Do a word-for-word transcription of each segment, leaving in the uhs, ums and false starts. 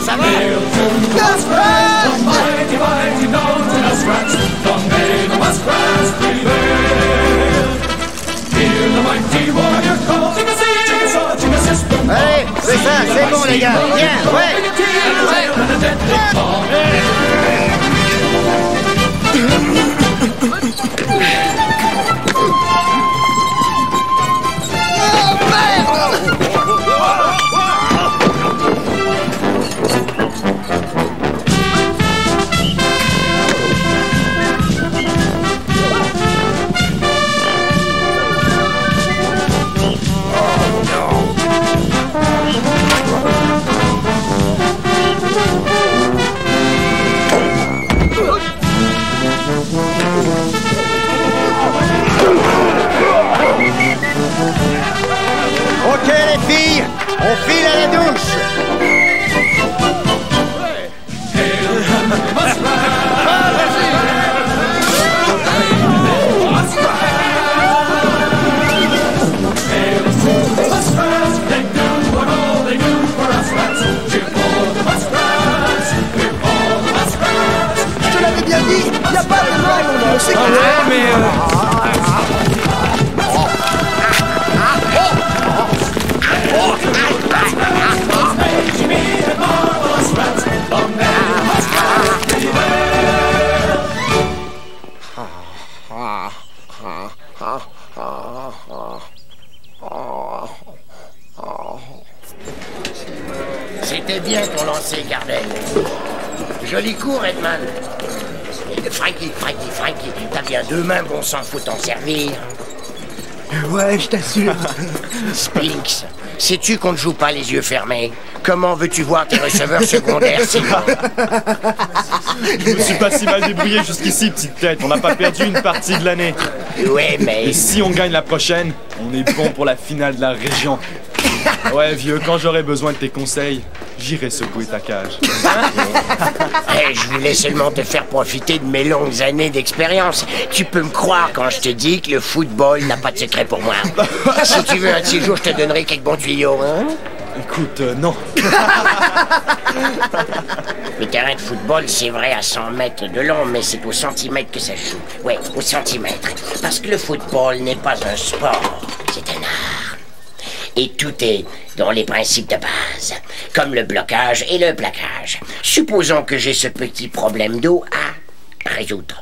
ça va? Allez, c'est ça, c'est bon les gars. Viens, ouais. Ok les filles, on file à la douche. Je te l'avais bien dit, y a pas de mal, on sait que... Ouais, mais... Euh... C'était bien ton lancer, Gardel. Joli coup, Redman. Frankie, Frankie, Frankie, t'as bien deux mains, bon sang, faut t'en servir. Ouais, je t'assure. Spinks, sais-tu qu'on ne joue pas les yeux fermés? Comment veux-tu voir tes receveurs secondaires, c'est bon? Je me suis pas si mal débrouillé jusqu'ici, petite tête. On n'a pas perdu une partie de l'année. Ouais, mais... Et si on gagne la prochaine, on est bon pour la finale de la région. Ouais, vieux, quand j'aurai besoin de tes conseils, j'irai secouer ta cage. Hey, je voulais seulement te faire profiter de mes longues années d'expérience. Tu peux me croire quand je te dis que le football n'a pas de secret pour moi. Si tu veux un de ces jours, je te donnerai quelques bons tuyaux, hein? Écoute, euh, non. Le terrain de football, c'est vrai, à cent mètres de long, mais c'est au centimètre que ça se joue. Ouais, au centimètre. Parce que le football n'est pas un sport, c'est un art. Et tout est dans les principes de base, comme le blocage et le plaquage. Supposons que j'ai ce petit problème d'eau à résoudre.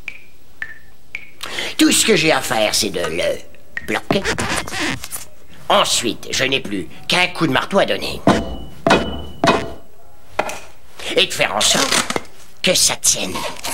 Tout ce que j'ai à faire, c'est de le bloquer. Ensuite, je n'ai plus qu'un coup de marteau à donner. Et de faire en sorte que ça tienne.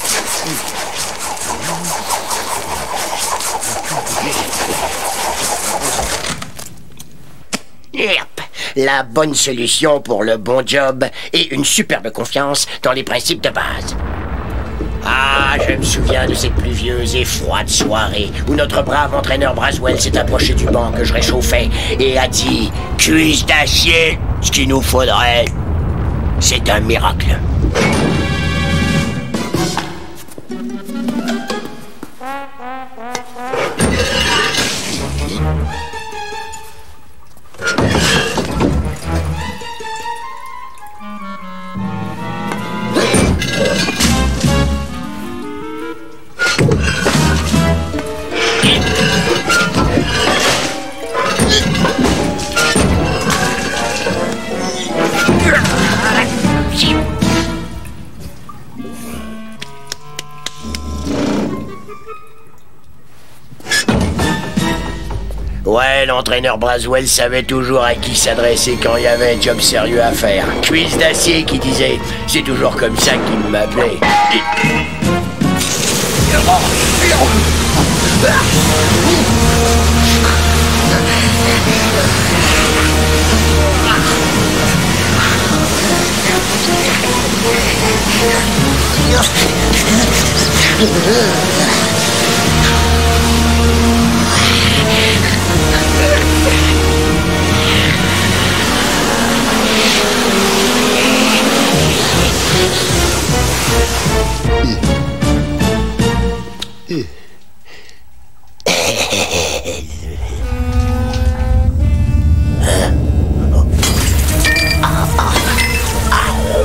Yep. La bonne solution pour le bon job et une superbe confiance dans les principes de base. Ah, je me souviens de cette pluvieuse et froide soirée où notre brave entraîneur Braswell s'est approché du banc que je réchauffais et a dit « Cuisse d'acier, ce qu'il nous faudrait, c'est un miracle. » Ouais, l'entraîneur Braswell savait toujours à qui s'adresser quand il y avait un job sérieux à faire. Cuisse d'acier qui disait « C'est toujours comme ça qu'il m'appelait. »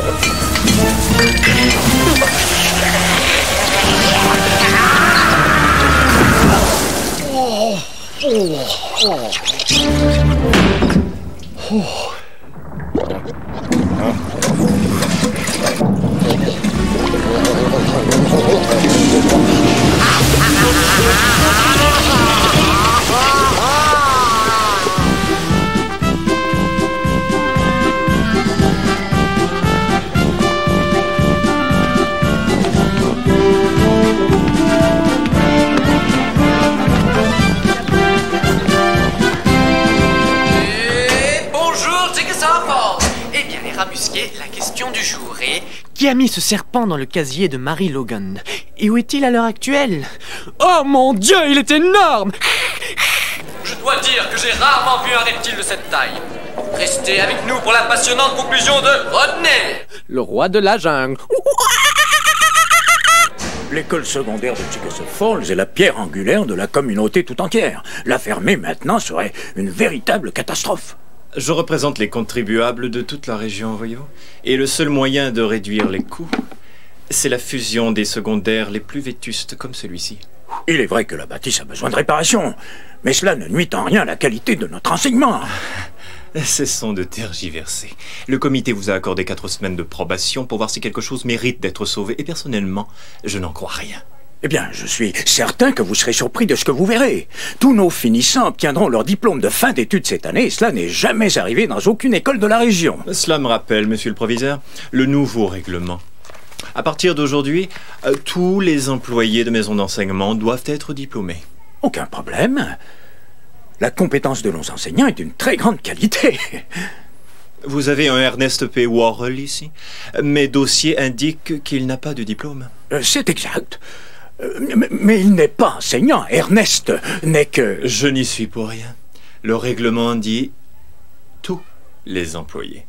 La question du jour est... Qui a mis ce serpent dans le casier de Mary Logan? Et où est-il à l'heure actuelle? Oh mon Dieu, il est énorme! Je dois dire que j'ai rarement vu un reptile de cette taille. Restez avec nous pour la passionnante conclusion de Rodney, le roi de la jungle. L'école secondaire de Chickasaw Falls est la pierre angulaire de la communauté tout entière. La fermer maintenant serait une véritable catastrophe. Je représente les contribuables de toute la région, voyez-vous. Et le seul moyen de réduire les coûts, c'est la fusion des secondaires les plus vétustes comme celui-ci. Il est vrai que la bâtisse a besoin de réparation, mais cela ne nuit en rien à la qualité de notre enseignement. Cessons de tergiverser. Le comité vous a accordé quatre semaines de probation pour voir si quelque chose mérite d'être sauvé, et personnellement, je n'en crois rien. Eh bien, je suis certain que vous serez surpris de ce que vous verrez. Tous nos finissants obtiendront leur diplôme de fin d'études cette année, et cela n'est jamais arrivé dans aucune école de la région. Cela me rappelle, monsieur le proviseur, le nouveau règlement. À partir d'aujourd'hui, euh, tous les employés de maisons d'enseignement doivent être diplômés. Aucun problème. La compétence de nos enseignants est d'une très grande qualité. Vous avez un Ernest P. Worrell ici. Mes dossiers indiquent qu'il n'a pas de diplôme. Euh, C'est exact. Mais, mais il n'est pas enseignant. Ernest n'est que... Je n'y suis pour rien. Le règlement dit tous les employés.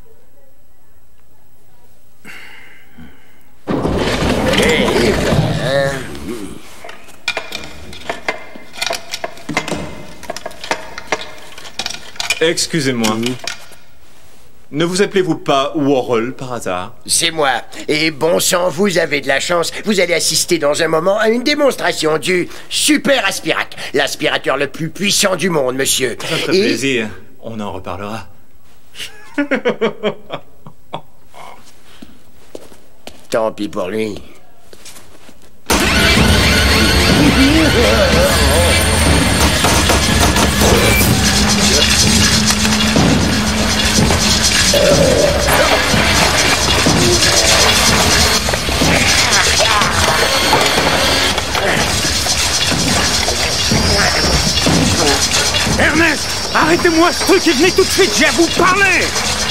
Excusez-moi. Ne vous appelez-vous pas Worrell par hasard? C'est moi. Et bon sang, vous avez de la chance. Vous allez assister dans un moment à une démonstration du Super Aspirac, l'aspirateur le plus puissant du monde, monsieur. Ça ferait Et... plaisir. On en reparlera. Tant pis pour lui. Ernest, arrêtez-moi ce truc et venez tout de suite, j'ai à vous parler.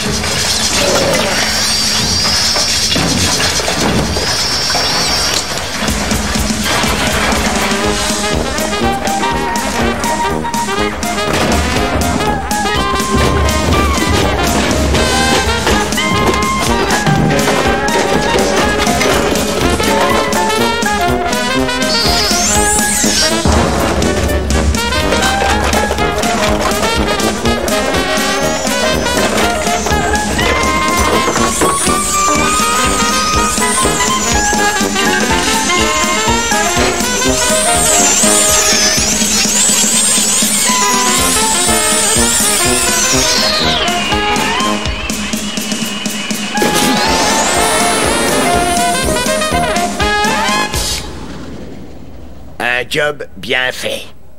Un job bien fait.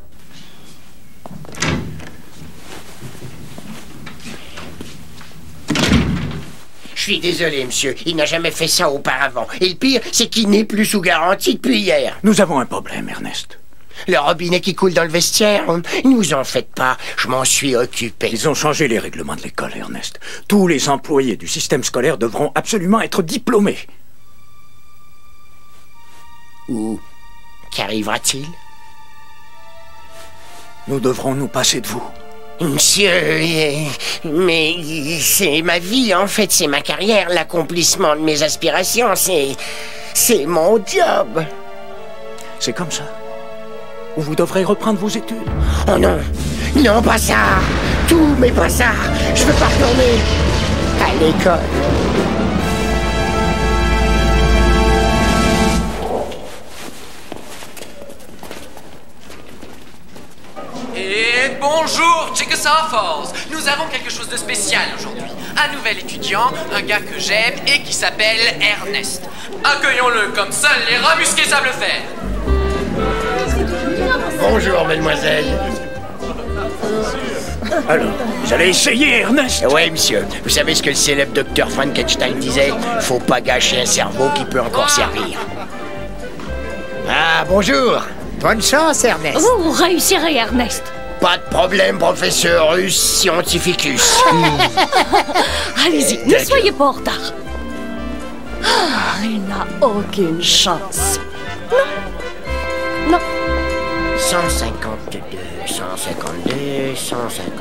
Je suis désolé, monsieur. Il n'a jamais fait ça auparavant. Et le pire, c'est qu'il n'est plus sous garantie depuis hier. Nous avons un problème, Ernest. Le robinet qui coule dans le vestiaire, ne vous en faites pas. Je m'en suis occupé. Ils ont changé les règlements de l'école, Ernest. Tous les employés du système scolaire devront absolument être diplômés. Ou qu'arrivera-t-il? Nous devrons nous passer de vous. Monsieur, euh, mais c'est ma vie, en fait, c'est ma carrière, l'accomplissement de mes aspirations, c'est... c'est mon job. C'est comme ça. Ou vous devrez reprendre vos études. Oh non, non, pas ça. Tout, mais pas ça. Je veux pas retourner à l'école. Arkansas Falls, nous avons quelque chose de spécial aujourd'hui. Un nouvel étudiant, un gars que j'aime et qui s'appelle Ernest. Accueillons-le comme seuls les rabusqués savent le faire. Bonjour, mademoiselle. Alors, vous allez essayer, Ernest? Oui, monsieur. Vous savez ce que le célèbre docteur Frankenstein disait? Faut pas gâcher un cerveau qui peut encore servir. Ah, bonjour. Bonne chance, Ernest. Vous réussirez, Ernest. Pas de problème, professeur Russe Scientificus. Allez-y, ne soyez pas en retard. Ah, il n'a aucune chance. Non. Non. cent cinquante-deux, cent cinquante-deux, cent cinquante.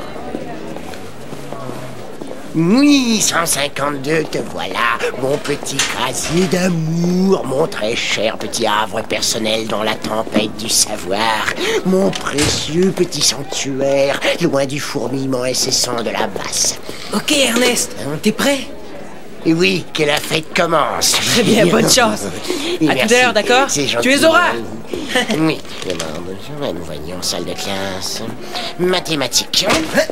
Oui, cent cinquante-deux, te voilà, mon petit casier d'amour, mon très cher petit havre personnel dans la tempête du savoir, mon précieux petit sanctuaire, loin du fourmillement incessant de la basse. Ok, Ernest, t'es prêt? Et oui, que la fête commence. Très bien, bonne chance. Et à tout à l'heure, d'accord? Tu les auras. Oui, bonjour, nous voyons, salle de classe. Mathématiques.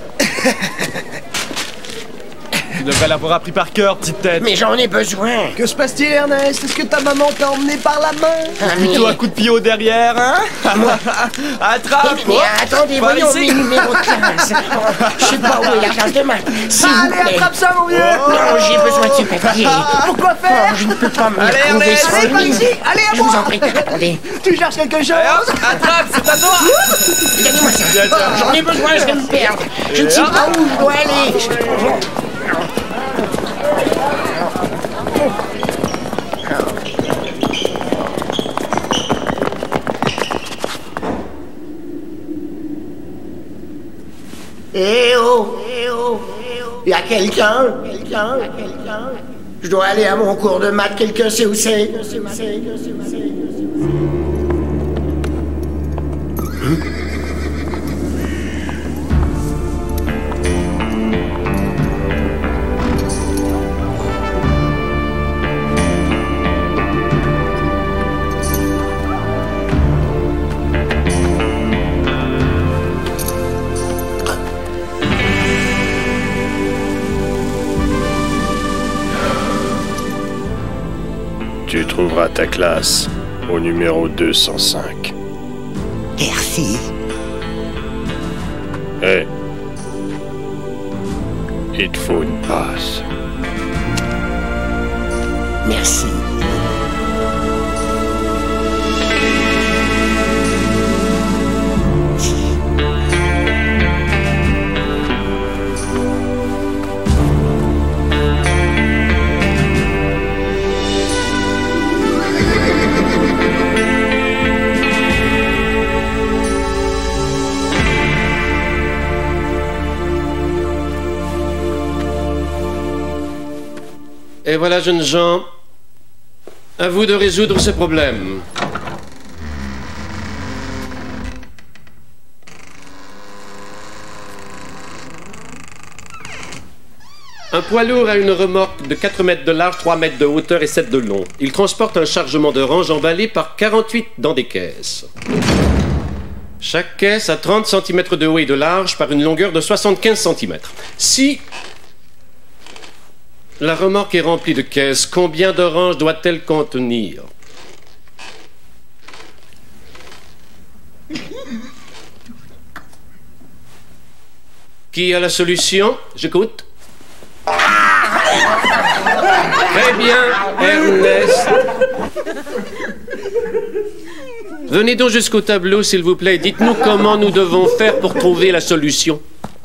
Tu devrais l'avoir appris par cœur, petite tête. Mais j'en ai besoin. Que se passe-t-il, Ernest? Est-ce que ta maman t'a emmené par la main? Ah, Plutôt un coup de pied au derrière, hein? Attrape! Mais attendez, Par voyons ici. mes numéros de classe. Je sais pas où est la classe de maths. S'il vous Allez, plaît. attrape ça, mon vieux! Non, j'ai besoin de ce papier. Pourquoi faire? Oh, je ne peux pas me Allez, retrouver Ernest, sans allez, par lui. ici, allez, à Je vous moi. en prie, attendez. Tu cherches quelque chose? Allez, hop, attrape, c'est à toi! Donnez-moi ça. Tiens, tiens. J'en ai besoin, je vais me perdre. Je ne sais pas où je dois aller. Eh oh, eh oh, eh oh. Y a quelqu'un? Quelqu'un? Quelqu'un? Je dois aller à mon cours de maths, quelqu'un sait où c'est? Tu trouveras ta classe au numéro deux cent cinq. Merci. Hé. Il te faut une passe. Merci. Et voilà, jeunes gens, à vous de résoudre ce problème. Un poids lourd a une remorque de quatre mètres de large, trois mètres de hauteur et sept de long. Il transporte un chargement d'oranges emballé par quarante-huit dans des caisses. Chaque caisse a trente centimètres de haut et de large par une longueur de soixante-quinze centimètres. Si la remorque est remplie de caisses, combien d'oranges doit-elle contenir? Qui a la solution? J'écoute. Très bien, Ernest. Venez donc jusqu'au tableau, s'il vous plaît. Dites-nous comment nous devons faire pour trouver la solution.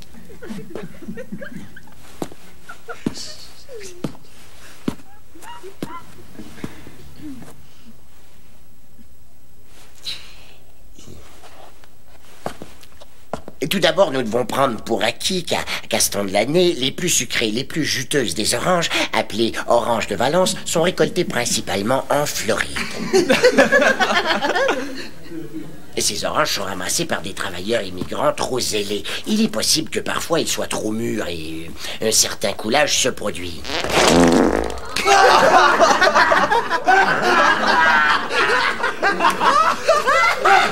Et tout d'abord, nous devons prendre pour acquis qu'à qu'à ce temps de l'année, les plus sucrées, les plus juteuses des oranges, appelées oranges de Valence, sont récoltées principalement en Floride. Et ces oranges sont ramassées par des travailleurs immigrants trop zélés. Il est possible que parfois ils soient trop mûrs et un certain coulage se produit.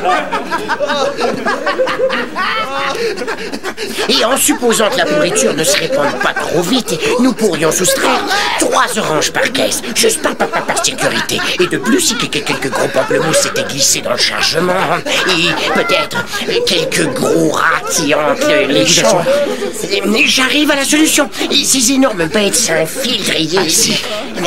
Et en supposant que la pourriture ne se répande pas trop vite, nous pourrions soustraire trois oranges par caisse, juste par, par, par sécurité. Et de plus, si quelques gros pamplemousses s'étaient glissés dans le chargement, et peut-être quelques gros rats qui hantent les champs. J'arrive à la solution. Et ces énormes bêtes s'infiltrent et... Ah, si.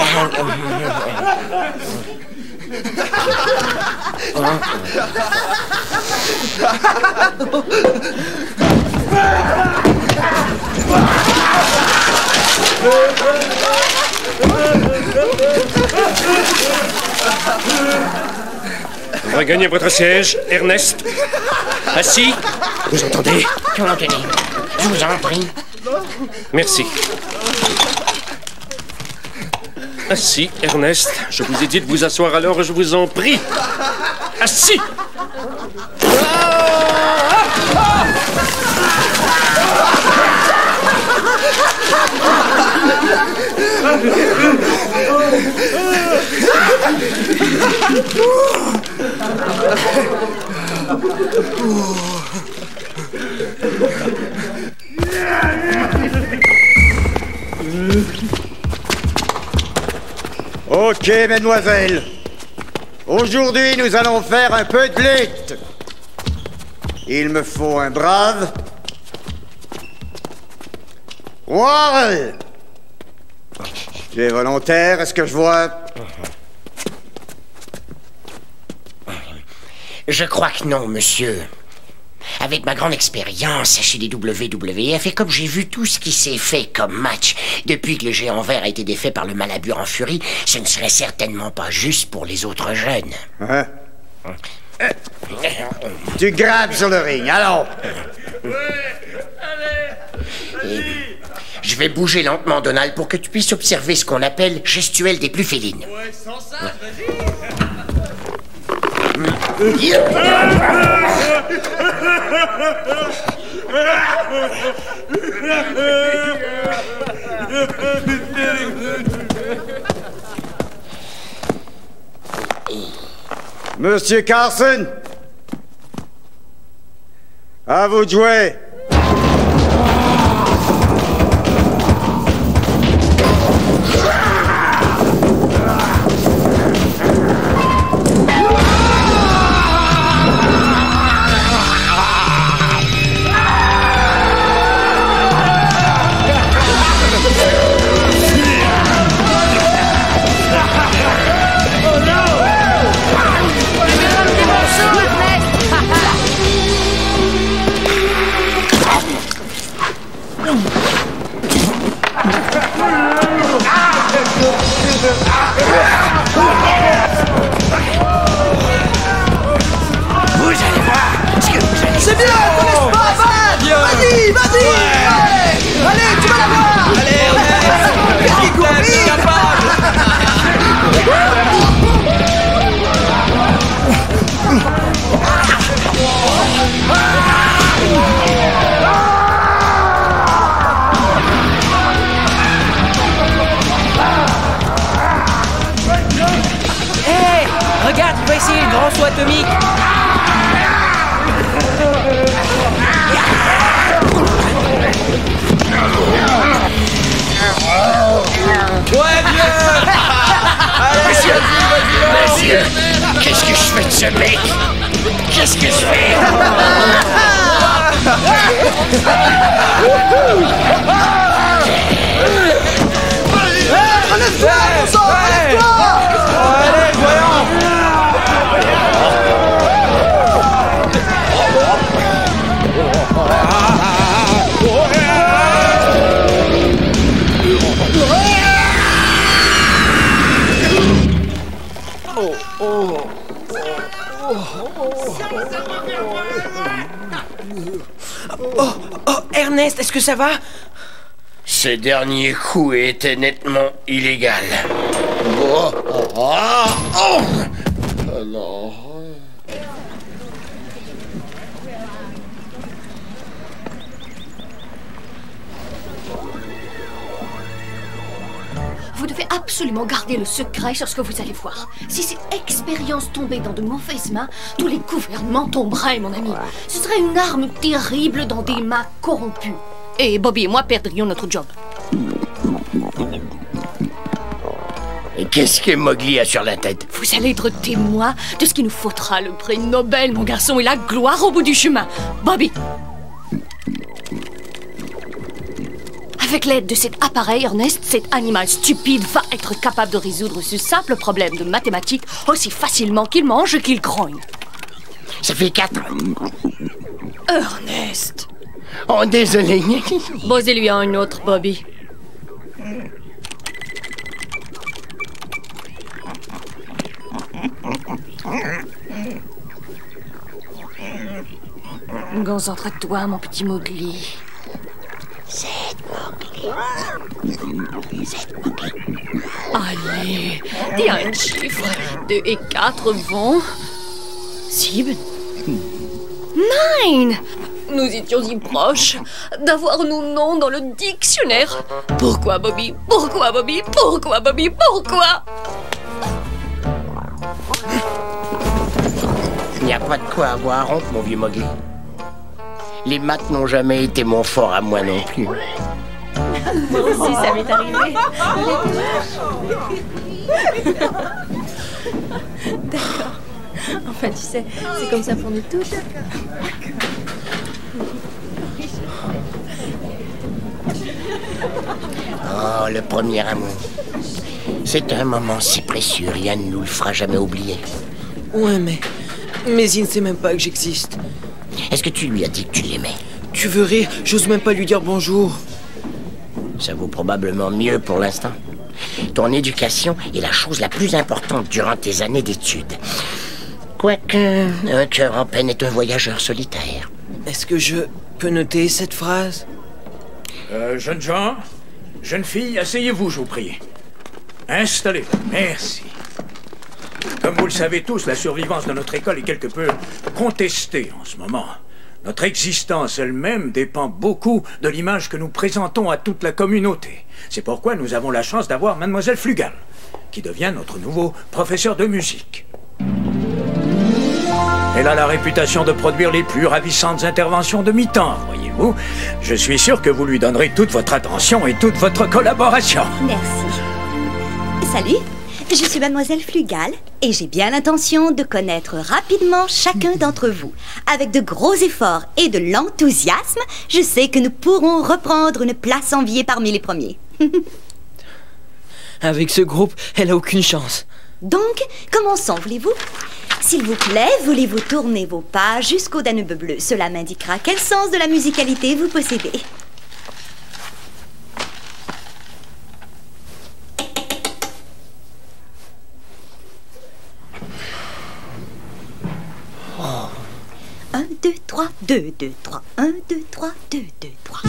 Regagnez votre siège, Ernest. Assis. Vous entendez? Tenez, je vous en prie. Merci. Assis, Ernest. Je vous ai dit de vous asseoir, alors je vous en prie. Assis. Ok, mesdemoiselles. Aujourd'hui, nous allons faire un peu de lutte. Il me faut un brave. Wall. Tu es volontaire, est-ce que je vois? Je crois que non, monsieur. Avec ma grande expérience chez les W W F et comme j'ai vu tout ce qui s'est fait comme match depuis que le géant vert a été défait par le Malabur en furie, ce ne serait certainement pas juste pour les autres jeunes. Hein? Tu grattes sur le ring, allons! Et je vais bouger lentement, Donald, pour que tu puisses observer ce qu'on appelle gestuelle des plus félines. Ouais, sans ça, vas-y! Monsieur Carson, à vous de jouer. C'est bien, te laisse pas abattre. Vas-y, vas-y. Allez, allez, tu vas l'avoir. Allez, allez. Qu'est-ce qui court vite? Hé, regarde, il va essayer le grand saut atomique. Ouais, vieux. Allez, Monsieur, vas-y, vas-y, monsieur, qu'est-ce que je fais de ce mec? Qu'est-ce que je fais? Relève-toi, mon sang, relève-toi. Allez, voyons. Oh, oh, Ernest, est-ce que ça va? Ce dernier coup était nettement illégal. Oh, oh, oh, oh. Alors... Vous devez absolument garder le secret sur ce que vous allez voir. Si cette expérience tombait dans de mauvaises mains, tous les gouvernements tomberaient, mon ami. Ce serait une arme terrible dans des mains corrompues. Et Bobby et moi perdrions notre job. Et qu'est-ce que Mowgli a sur la tête? Vous allez être témoin de ce qui nous faudra le prix Nobel, mon garçon, et la gloire au bout du chemin. Bobby! Avec l'aide de cet appareil, Ernest, cet animal stupide va être capable de résoudre ce simple problème de mathématiques aussi facilement qu'il mange qu'il grogne. Ça fait quatre. Ernest! Oh, désolé. Posez-lui un autre, Bobby. Concentre-toi, mon petit Mowgli. C'est Mowgli. C'est Mowgli. Allez, dis un chiffre. Deux et quatre vont... Sieben. Nine. Nous étions si proches d'avoir nos noms dans le dictionnaire. Pourquoi, Bobby? Pourquoi, Bobby? Pourquoi, Bobby? Pourquoi? Il n'y a pas de quoi avoir honte, mon vieux Mowgli. Les maths n'ont jamais été mon fort à moi non plus. Moi aussi, ça m'est arrivé. D'accord. Enfin, tu sais, c'est comme ça pour nous tous. Oh, le premier amour. C'est un moment si précieux, rien ne nous le fera jamais oublier. Ouais, mais... Mais il ne sait même pas que j'existe. Est-ce que tu lui as dit que tu l'aimais? Tu veux rire? J'ose même pas lui dire bonjour. Ça vaut probablement mieux pour l'instant. Ton éducation est la chose la plus importante durant tes années d'études. Quoique, un cœur en peine est un voyageur solitaire. Est-ce que je peux noter cette phrase? Euh, jeunes gens, jeunes filles, asseyez-vous, je vous prie. Installez-vous, merci. Comme vous le savez tous, la survivance de notre école est quelque peu contestée en ce moment. Notre existence elle-même dépend beaucoup de l'image que nous présentons à toute la communauté. C'est pourquoi nous avons la chance d'avoir Mademoiselle Flugal, qui devient notre nouveau professeur de musique. Elle a la réputation de produire les plus ravissantes interventions de mi-temps, voyez-vous. Je suis sûr que vous lui donnerez toute votre attention et toute votre collaboration. Merci. Salut, je suis Mademoiselle Flugal et j'ai bien l'intention de connaître rapidement chacun d'entre vous. Avec de gros efforts et de l'enthousiasme, je sais que nous pourrons reprendre une place enviée parmi les premiers. Avec ce groupe, elle a aucune chance. Donc, commençons, voulez-vous? S'il vous plaît, voulez-vous tourner vos pas jusqu'au Danube bleu? Cela m'indiquera quel sens de la musicalité vous possédez. Un, deux, trois, deux, deux, trois. Un, deux, trois, deux, deux, trois.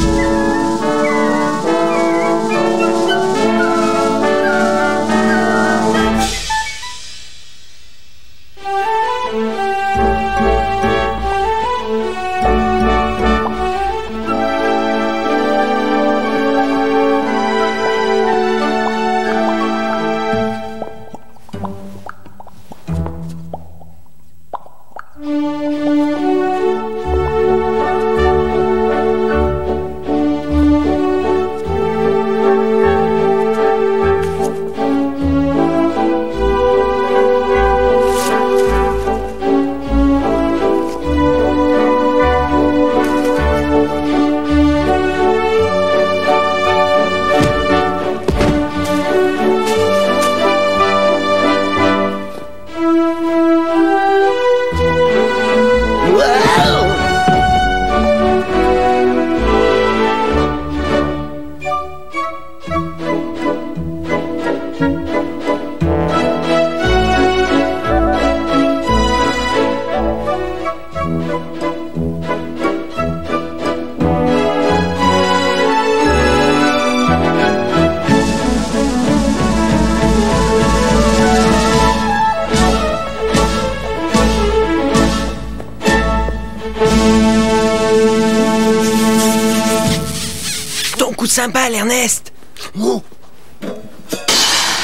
Ton coup de cymbale, Ernest! Oh.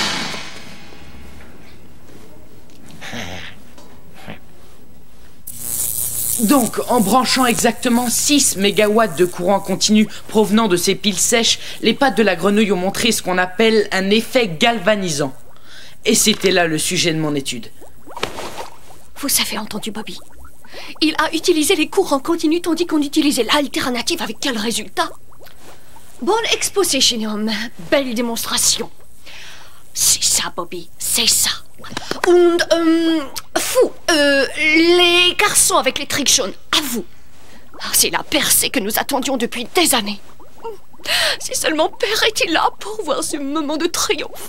Donc, en branchant exactement six mégawatts de courant continu provenant de ces piles sèches, les pattes de la grenouille ont montré ce qu'on appelle un effet galvanisant. Et c'était là le sujet de mon étude. Vous avez entendu, Bobby? Il a utilisé les courants continus tandis qu'on utilisait l'alternative. Avec quel résultat? Bonne exposition, belle démonstration. C'est ça, Bobby, c'est ça. Und, euh, fou, euh, les garçons avec les tricks jaunes, à vous. C'est la percée que nous attendions depuis des années. Si seulement Père était là pour voir ce moment de triomphe.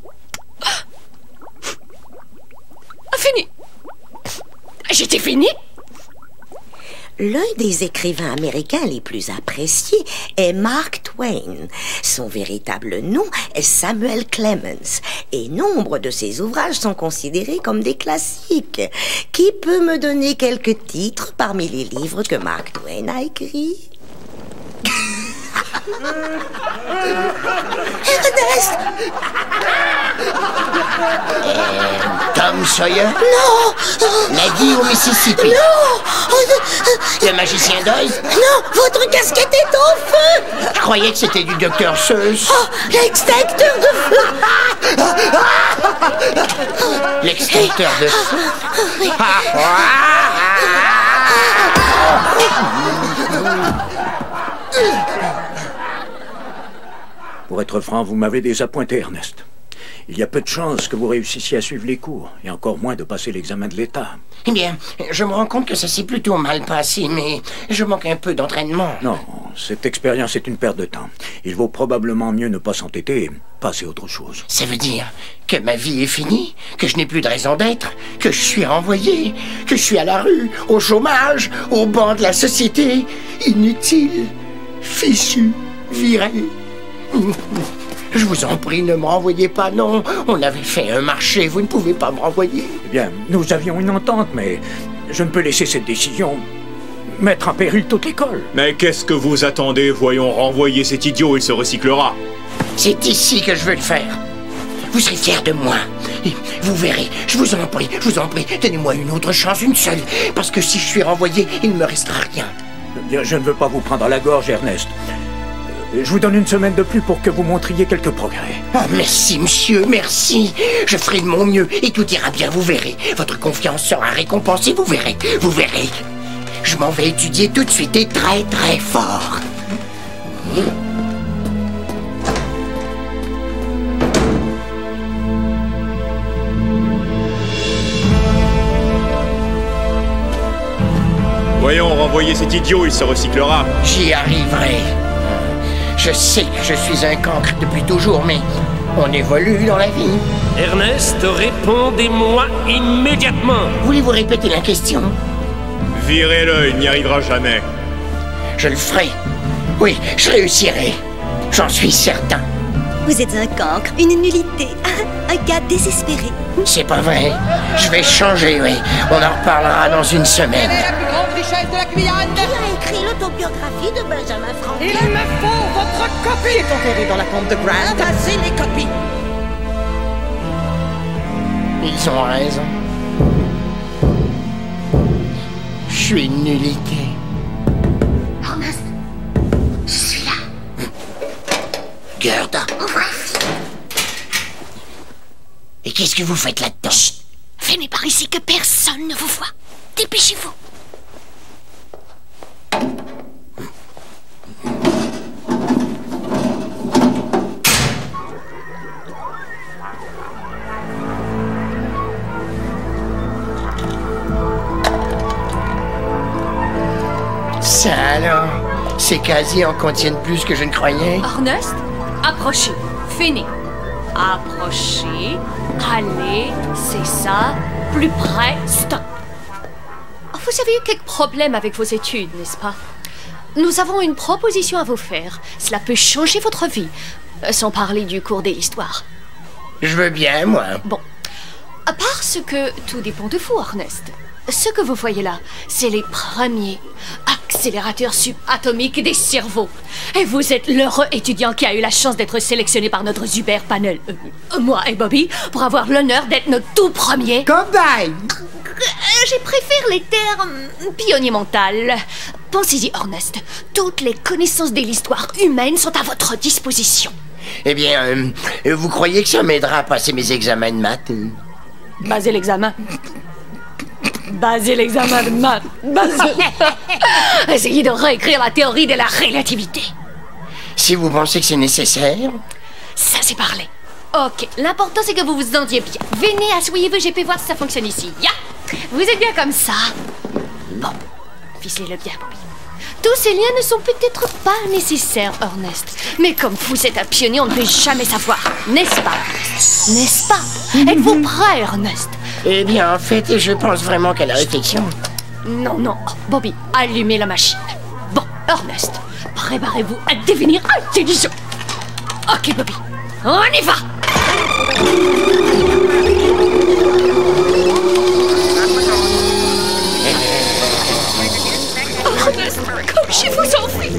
Fini. J'étais fini. L'un des écrivains américains les plus appréciés est Mark Twain. Son véritable nom est Samuel Clemens et nombre de ses ouvrages sont considérés comme des classiques. Qui peut me donner quelques titres parmi les livres que Mark Twain a écrits? Ernest! Euh, Tom Sawyer? Non! La vie au Mississippi? Non! Le magicien d'Oz? Non! Votre casquette est en feu! Je croyais que c'était du docteur Seuss. Oh! L'extincteur de feu! L'extincteur de feu? Pour être franc, vous m'avez désappointé, Ernest. Il y a peu de chances que vous réussissiez à suivre les cours, et encore moins de passer l'examen de l'État. Eh bien, je me rends compte que ça s'est plutôt mal passé, mais je manque un peu d'entraînement. Non, cette expérience est une perte de temps. Il vaut probablement mieux ne pas s'entêter et passer à autre chose. Ça veut dire que ma vie est finie, que je n'ai plus de raison d'être, que je suis renvoyé, que je suis à la rue, au chômage, au banc de la société, inutile, fichu, viré. Je vous en prie, ne me renvoyez pas, non. On avait fait un marché, vous ne pouvez pas me renvoyer. Eh bien, nous avions une entente, mais je ne peux laisser cette décision mettre en péril toute l'école. Mais qu'est-ce que vous attendez? Voyons, renvoyer cet idiot, il se recyclera. C'est ici que je veux le faire. Vous serez fiers de moi. Vous verrez, je vous en prie, je vous en prie, donnez-moi une autre chance, une seule. Parce que si je suis renvoyé, il ne me restera rien. Eh bien, je ne veux pas vous prendre à la gorge, Ernest. Je vous donne une semaine de plus pour que vous montriez quelques progrès. Oh, merci, monsieur, merci. Je ferai de mon mieux et tout ira bien, vous verrez. Votre confiance sera récompensée, vous verrez, vous verrez. Je m'en vais étudier tout de suite et très, très fort. Voyons, renvoyer cet idiot, il se recyclera. J'y arriverai. Je sais que je suis un cancre depuis toujours, mais on évolue dans la vie. Ernest, répondez-moi immédiatement. Voulez-vous répéter la question? Virez-le, il n'y arrivera jamais. Je le ferai. Oui, je réussirai. J'en suis certain. Vous êtes un cancre, une nullité, un gars désespéré. C'est pas vrai. Je vais changer, oui. On en reparlera dans une semaine. Quelle est la plus grande richesse de la Guyane? Qui a écrit l'autobiographie de Benjamin Franklin? Il me faut votre copie! est enterré dans la tombe de Grant. Ramassez les copies! Ils ont raison. Je suis une nullité. Ernest, je suis là. Gerda. Ouvrez. Et qu'est-ce que vous faites là-dedans? Chut! Venez par ici que personne ne vous voit. Dépêchez-vous. Ça alors, ces casiers en contiennent plus que je ne croyais. Ernest, approchez. Fini. Approchez. Allez, c'est ça. Plus près, stop. Vous avez eu quelques problèmes avec vos études, n'est-ce pas? Nous avons une proposition à vous faire. Cela peut changer votre vie. Sans parler du cours de l'histoire. Je veux bien, moi. Bon. Parce que tout dépend de vous, Ernest. Ce que vous voyez là, c'est les premiers accélérateurs subatomiques des cerveaux. Et vous êtes l'heureux étudiant qui a eu la chance d'être sélectionné par notre super panel, euh, moi et Bobby, pour avoir l'honneur d'être notre tout premier cobaye. je préfère les termes pionnier mental. Pensez-y, Ernest. Toutes les connaissances de l'histoire humaine sont à votre disposition. Eh bien, euh, vous croyez que ça m'aidera à passer mes examens de maths? Basez l'examen. Basez l'examen de maths. Basez... Essayez de réécrire la théorie de la relativité. Si vous pensez que c'est nécessaire... Ça, c'est parlé. Ok, l'important, c'est que vous vous entendiez bien. Venez, asseyez-vous, je peux voir si ça fonctionne ici. Ya! Vous êtes bien comme ça. Bon, ficelez-le bien, Bobby. Tous ces liens ne sont peut-être pas nécessaires, Ernest. Mais comme vous êtes un pionnier, on ne peut jamais savoir. N'est-ce pas, Ernest? N'est-ce pas? Êtes-vous prêt, Ernest? Eh bien, en fait, je pense vraiment qu'à la réflexion... Non, non. Bobby, allumez la machine. Bon, Ernest, préparez-vous à devenir intelligent. Ok, Bobby, on y va. Ernest, comme je vous en prie.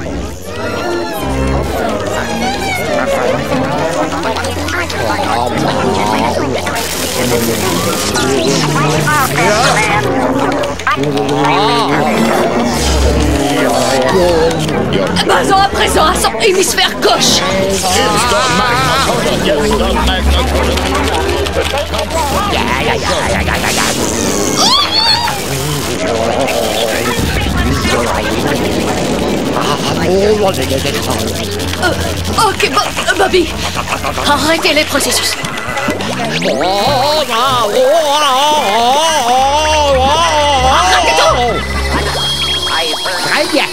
Basons à présent à son hémisphère gauche. Euh, ok, Bo Bobby, arrêtez les processus. Arrêtez tout. Très bien.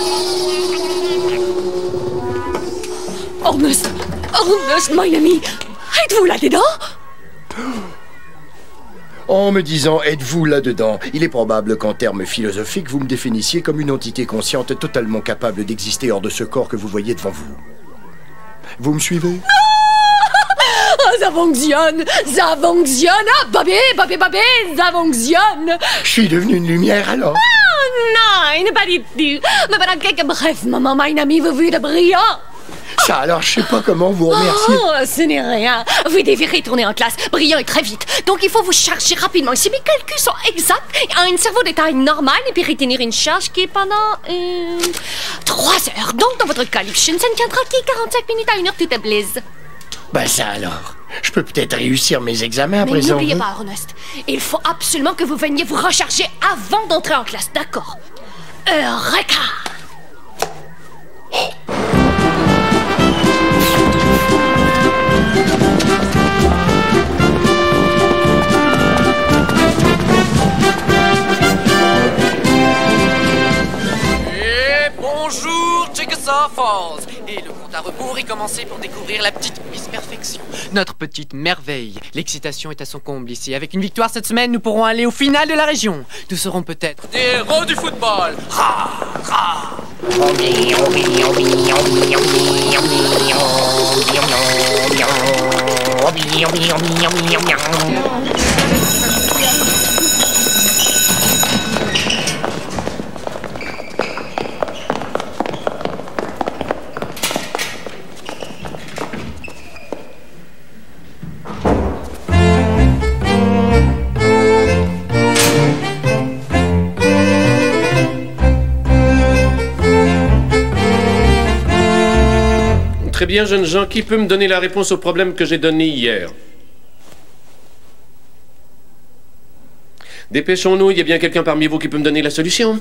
Ernest, Ernest, mon ami, êtes-vous là-dedans? En me disant « êtes-vous là-dedans », il est probable qu'en termes philosophiques, vous me définissiez comme une entité consciente totalement capable d'exister hors de ce corps que vous voyez devant vous. Vous me suivez? Ça fonctionne, ça fonctionne. Ah, Bobby, Bobby, Bobby, ça fonctionne. Je suis devenu une lumière alors? Ah, non, pas du tout. Mais pendant quelques brefs moments, mon ami, vous vue de brillant. Ça alors, je sais pas comment vous remercier. Oh, ce n'est rien. Vous devez retourner en classe, brillant et très vite. Donc il faut vous charger rapidement. Si mes calculs sont exacts, un cerveau de taille normale et puis retenir une charge qui est pendant euh, trois heures. Donc dans votre cas, Lipschen, ça ne tiendra que quarante-cinq minutes à une heure tout à blaze. Ben ça alors, je peux peut-être réussir mes examens à Mais présent. n'oubliez pas, Ernest, il faut absolument que vous veniez vous recharger avant d'entrer en classe, d'accord? Eureka! Et bonjour, Chickasaw Falls. Et le compte à rebours est commencé pour découvrir la petite Miss Perfection. Notre petite merveille. L'excitation est à son comble ici. Avec une victoire cette semaine, nous pourrons aller au final de la région. Nous serons peut-être des héros du football. Ra, ra. Très bien, jeunes gens, qui peut me donner la réponse au problème que j'ai donné hier? Dépêchons-nous, il y a bien quelqu'un parmi vous qui peut me donner la solution?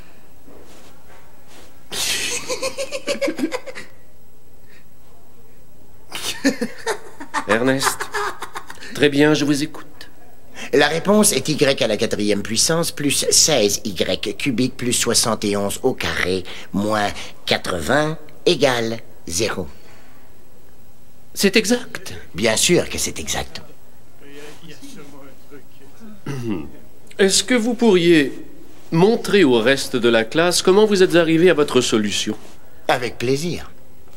Ernest. Très bien, je vous écoute. La réponse est y à la quatrième puissance plus seize y cubique plus soixante et onze au carré moins quatre-vingts égale zéro. C'est exact. Bien sûr que c'est exact. Est-ce que vous pourriez montrer au reste de la classe comment vous êtes arrivé à votre solution? Avec plaisir.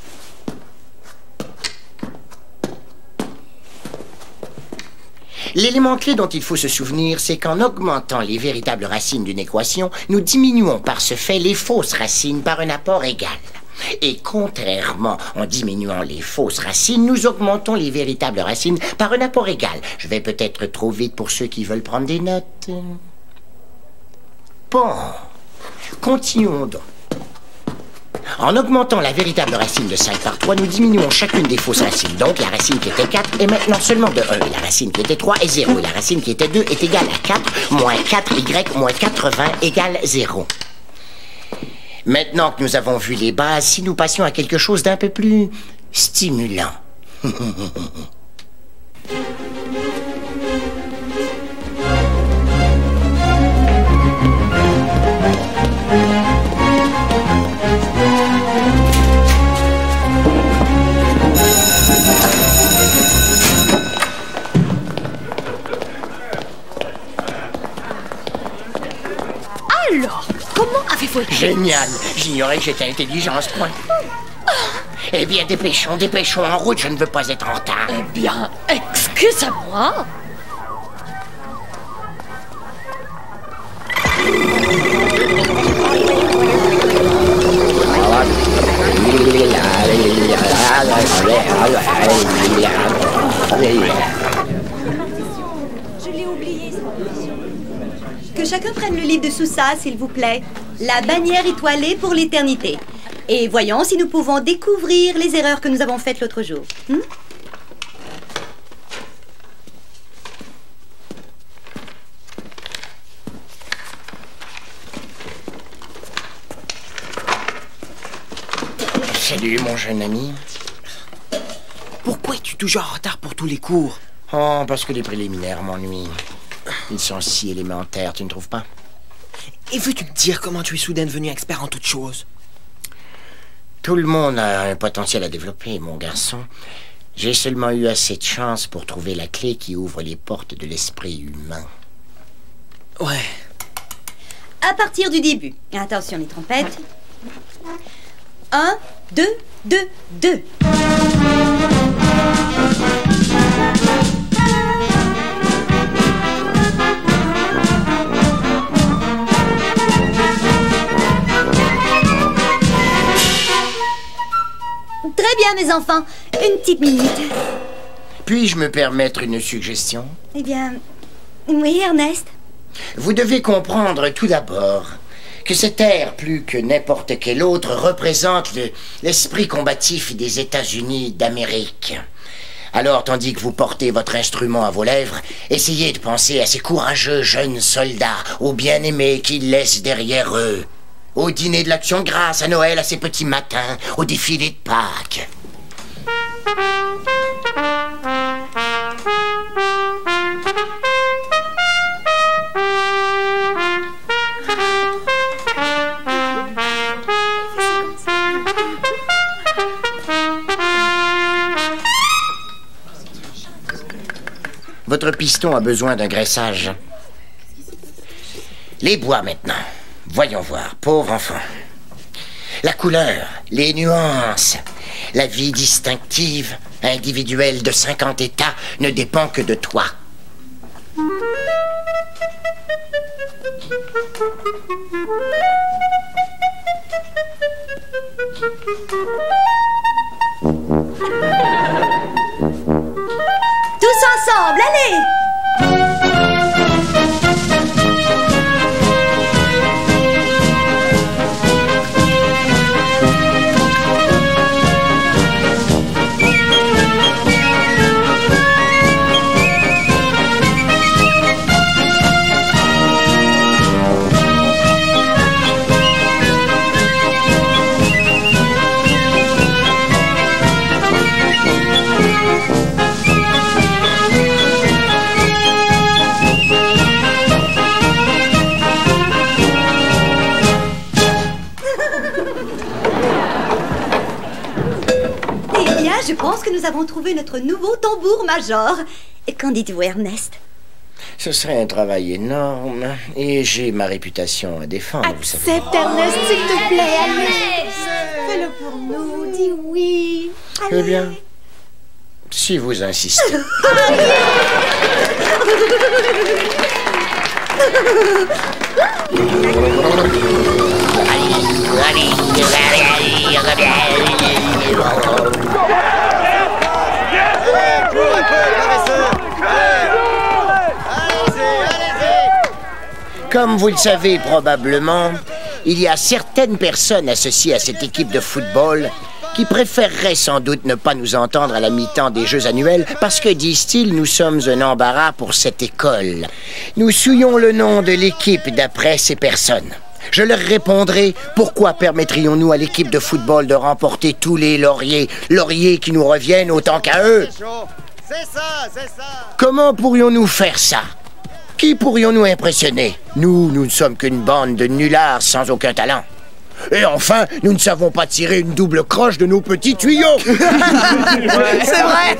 L'élément clé dont il faut se souvenir, c'est qu'en augmentant les véritables racines d'une équation, nous diminuons par ce fait les fausses racines par un apport égal. Et contrairement, en diminuant les fausses racines, nous augmentons les véritables racines par un apport égal. Je vais peut-être trop vite pour ceux qui veulent prendre des notes. pas. Continuons donc. En augmentant la véritable racine de cinq par trois, nous diminuons chacune des fausses racines. Donc, la racine qui était quatre est maintenant seulement de un. La racine qui était trois est zéro. Et la racine qui était deux est égale à quatre. Moins quatre y moins quatre-vingts égale zéro. Maintenant que nous avons vu les bases, si nous passions à quelque chose d'un peu plus stimulant. Alors, comment avez-vous été? Génial. J'ignorais que j'étais intelligent à ce point. Eh bien, dépêchons, dépêchons en route, je ne veux pas être en retard. Eh bien, excusez-moi. Je l'ai oublié. Que chacun prenne le livre de Sousa, s'il vous plaît. La bannière étoilée pour l'éternité. Et voyons si nous pouvons découvrir les erreurs que nous avons faites l'autre jour. Hmm? Salut, mon jeune ami. Pourquoi es-tu toujours en retard pour tous les cours? Oh, parce que les préliminaires m'ennuient. Ils sont si élémentaires, tu ne trouves pas? Et veux-tu me dire comment tu es soudain devenu expert en toutes choses? Tout le monde a un potentiel à développer, mon garçon. J'ai seulement eu assez de chance pour trouver la clé qui ouvre les portes de l'esprit humain. Ouais. À partir du début. Attention les trompettes. Un, deux, deux, deux. Très bien, mes enfants. Une petite minute. Puis-je me permettre une suggestion? Eh bien, oui, Ernest. Vous devez comprendre tout d'abord que cet air, plus que n'importe quel autre, représente le- l'esprit combatif des États-Unis d'Amérique. Alors, tandis que vous portez votre instrument à vos lèvres, essayez de penser à ces courageux jeunes soldats, aux bien-aimés qu'ils laissent derrière eux, au dîner de l'Action de grâce, à Noël, à ces petits matins, au défilé de Pâques. Votre piston a besoin d'un graissage. Les bois maintenant. Voyons voir, pauvre enfant. La couleur, les nuances, la vie distinctive, individuelle de cinquante états ne dépend que de toi. Tous ensemble, allez! Eh bien, je pense que nous avons trouvé notre nouveau tambour major. Et qu'en dites-vous, Ernest? Ce serait un travail énorme et j'ai ma réputation à défendre, vous savez. Accepte, Ernest, s'il te plaît, allez! Fais-le pour nous, dis oui. Eh bien, si vous insistez. Comme vous le savez probablement, il y a certaines personnes associées à cette équipe de football qui préféreraient sans doute ne pas nous entendre à la mi-temps des Jeux annuels parce que, disent-ils, nous sommes un embarras pour cette école. Nous souillons le nom de l'équipe d'après ces personnes. Je leur répondrai, pourquoi permettrions-nous à l'équipe de football de remporter tous les lauriers, lauriers qui nous reviennent autant qu'à eux? C'est ça, c'est ça. Comment pourrions-nous faire ça? Qui pourrions-nous impressionner? Nous, nous ne sommes qu'une bande de nullards sans aucun talent. Et enfin, nous ne savons pas tirer une double croche de nos petits tuyaux. C'est vrai.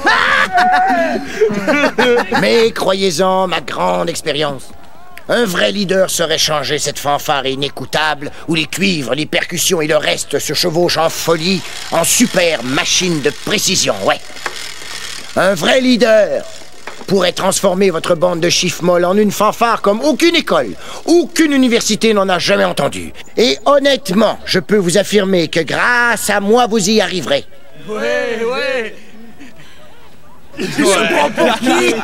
Mais croyez-en, ma grande expérience. Un vrai leader saurait changer cette fanfare inécoutable où les cuivres, les percussions et le reste se chevauchent en folie, en super machine de précision, ouais. Un vrai leader pourrait transformer votre bande de chiffres molles en une fanfare comme aucune école, aucune université n'en a jamais entendu. Et honnêtement, je peux vous affirmer que grâce à moi, vous y arriverez. Ouais, ouais. Tu se prends pour qui?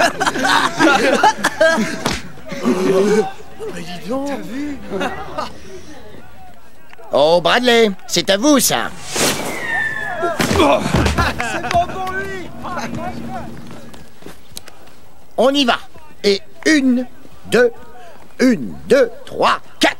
Mais dis donc. T'as vu? Oh, Bradley, c'est à vous, ça. C'est bon pour lui. On y va. Et une, deux, une, deux, trois, quatre.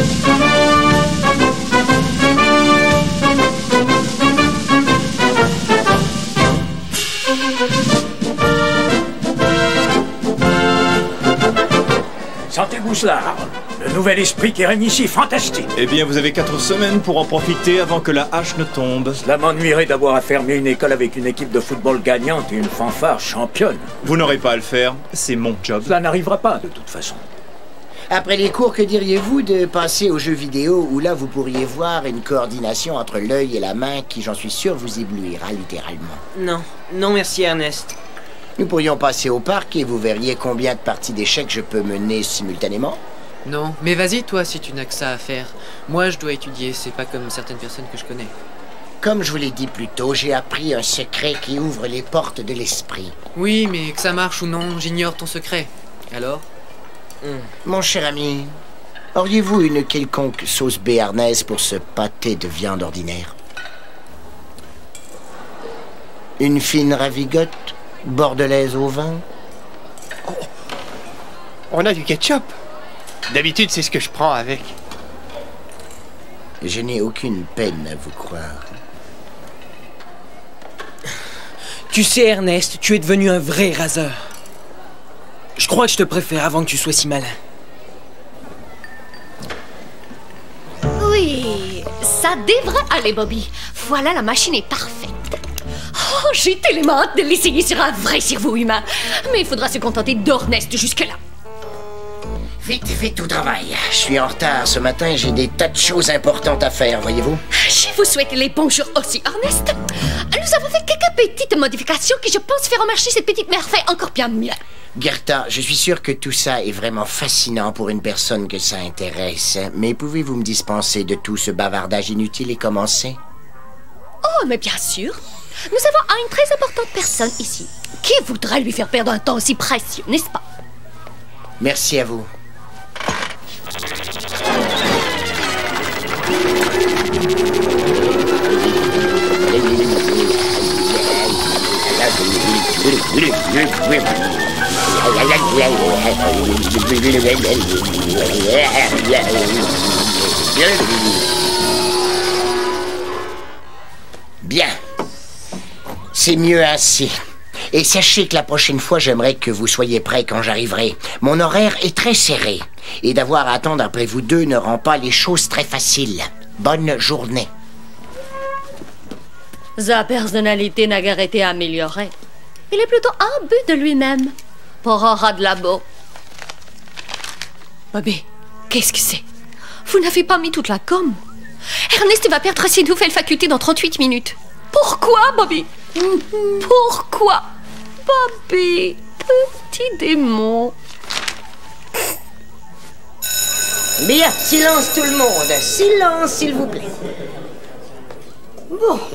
Sentez-vous cela? Le nouvel esprit qui règne ici, fantastique. Eh bien, vous avez quatre semaines pour en profiter avant que la hache ne tombe. Cela m'ennuierait d'avoir à fermer une école avec une équipe de football gagnante et une fanfare championne. Vous n'aurez pas à le faire, c'est mon job. Cela n'arrivera pas, de toute façon. Après les cours, que diriez-vous de passer aux jeux vidéo où là, vous pourriez voir une coordination entre l'œil et la main qui, j'en suis sûr, vous éblouira littéralement. Non, non merci Ernest. Nous pourrions passer au parc et vous verriez combien de parties d'échecs je peux mener simultanément. Non, mais vas-y toi si tu n'as que ça à faire. Moi je dois étudier, c'est pas comme certaines personnes que je connais. Comme je vous l'ai dit plus tôt, j'ai appris un secret qui ouvre les portes de l'esprit. Oui, mais que ça marche ou non, j'ignore ton secret. Alors mmh. Mon cher ami, auriez-vous une quelconque sauce béarnaise pour ce pâté de viande ordinaire? Une fine ravigote bordelaise au vin? Oh. On a du ketchup. D'habitude, c'est ce que je prends avec. Je n'ai aucune peine à vous croire. Tu sais, Ernest, tu es devenu un vrai raseur. Je crois que je te préfère avant que tu sois si malin. Oui, ça devrait aller, Bobby. Voilà, la machine est parfaite. Oh, j'ai tellement hâte de l'essayer sur un vrai cerveau humain. Mais il faudra se contenter d'Ernest jusque-là. Vite, vite au travail. Je suis en retard ce matin, j'ai des tas de choses importantes à faire, voyez-vous. Je vous souhaite les bonjours aussi, Ernest. Nous avons fait quelques petites modifications qui, je pense, feront marcher cette petite merveille encore bien mieux. Gerta, je suis sûr que tout ça est vraiment fascinant pour une personne que ça intéresse. Mais pouvez-vous me dispenser de tout ce bavardage inutile et commencer? Oh, mais bien sûr. Nous avons une très importante personne ici. Qui voudrait lui faire perdre un temps aussi précieux, n'est-ce pas? Merci à vous. Bien. C'est mieux ainsi. Et sachez que la prochaine fois, j'aimerais que vous soyez prêts quand j'arriverai. Mon horaire est très serré. Et d'avoir à attendre après vous deux ne rend pas les choses très faciles. Bonne journée. Sa personnalité n'a guère été améliorée. Il est plutôt imbu de lui-même. Pour un rat de labo. Bobby, qu'est-ce que c'est? Vous n'avez pas mis toute la gomme. Ernest va perdre ses nouvelles facultés dans trente-huit minutes. Pourquoi, Bobby? Pourquoi? Bobby, petit démon. Bien, silence tout le monde. Silence, s'il vous plaît. Bon.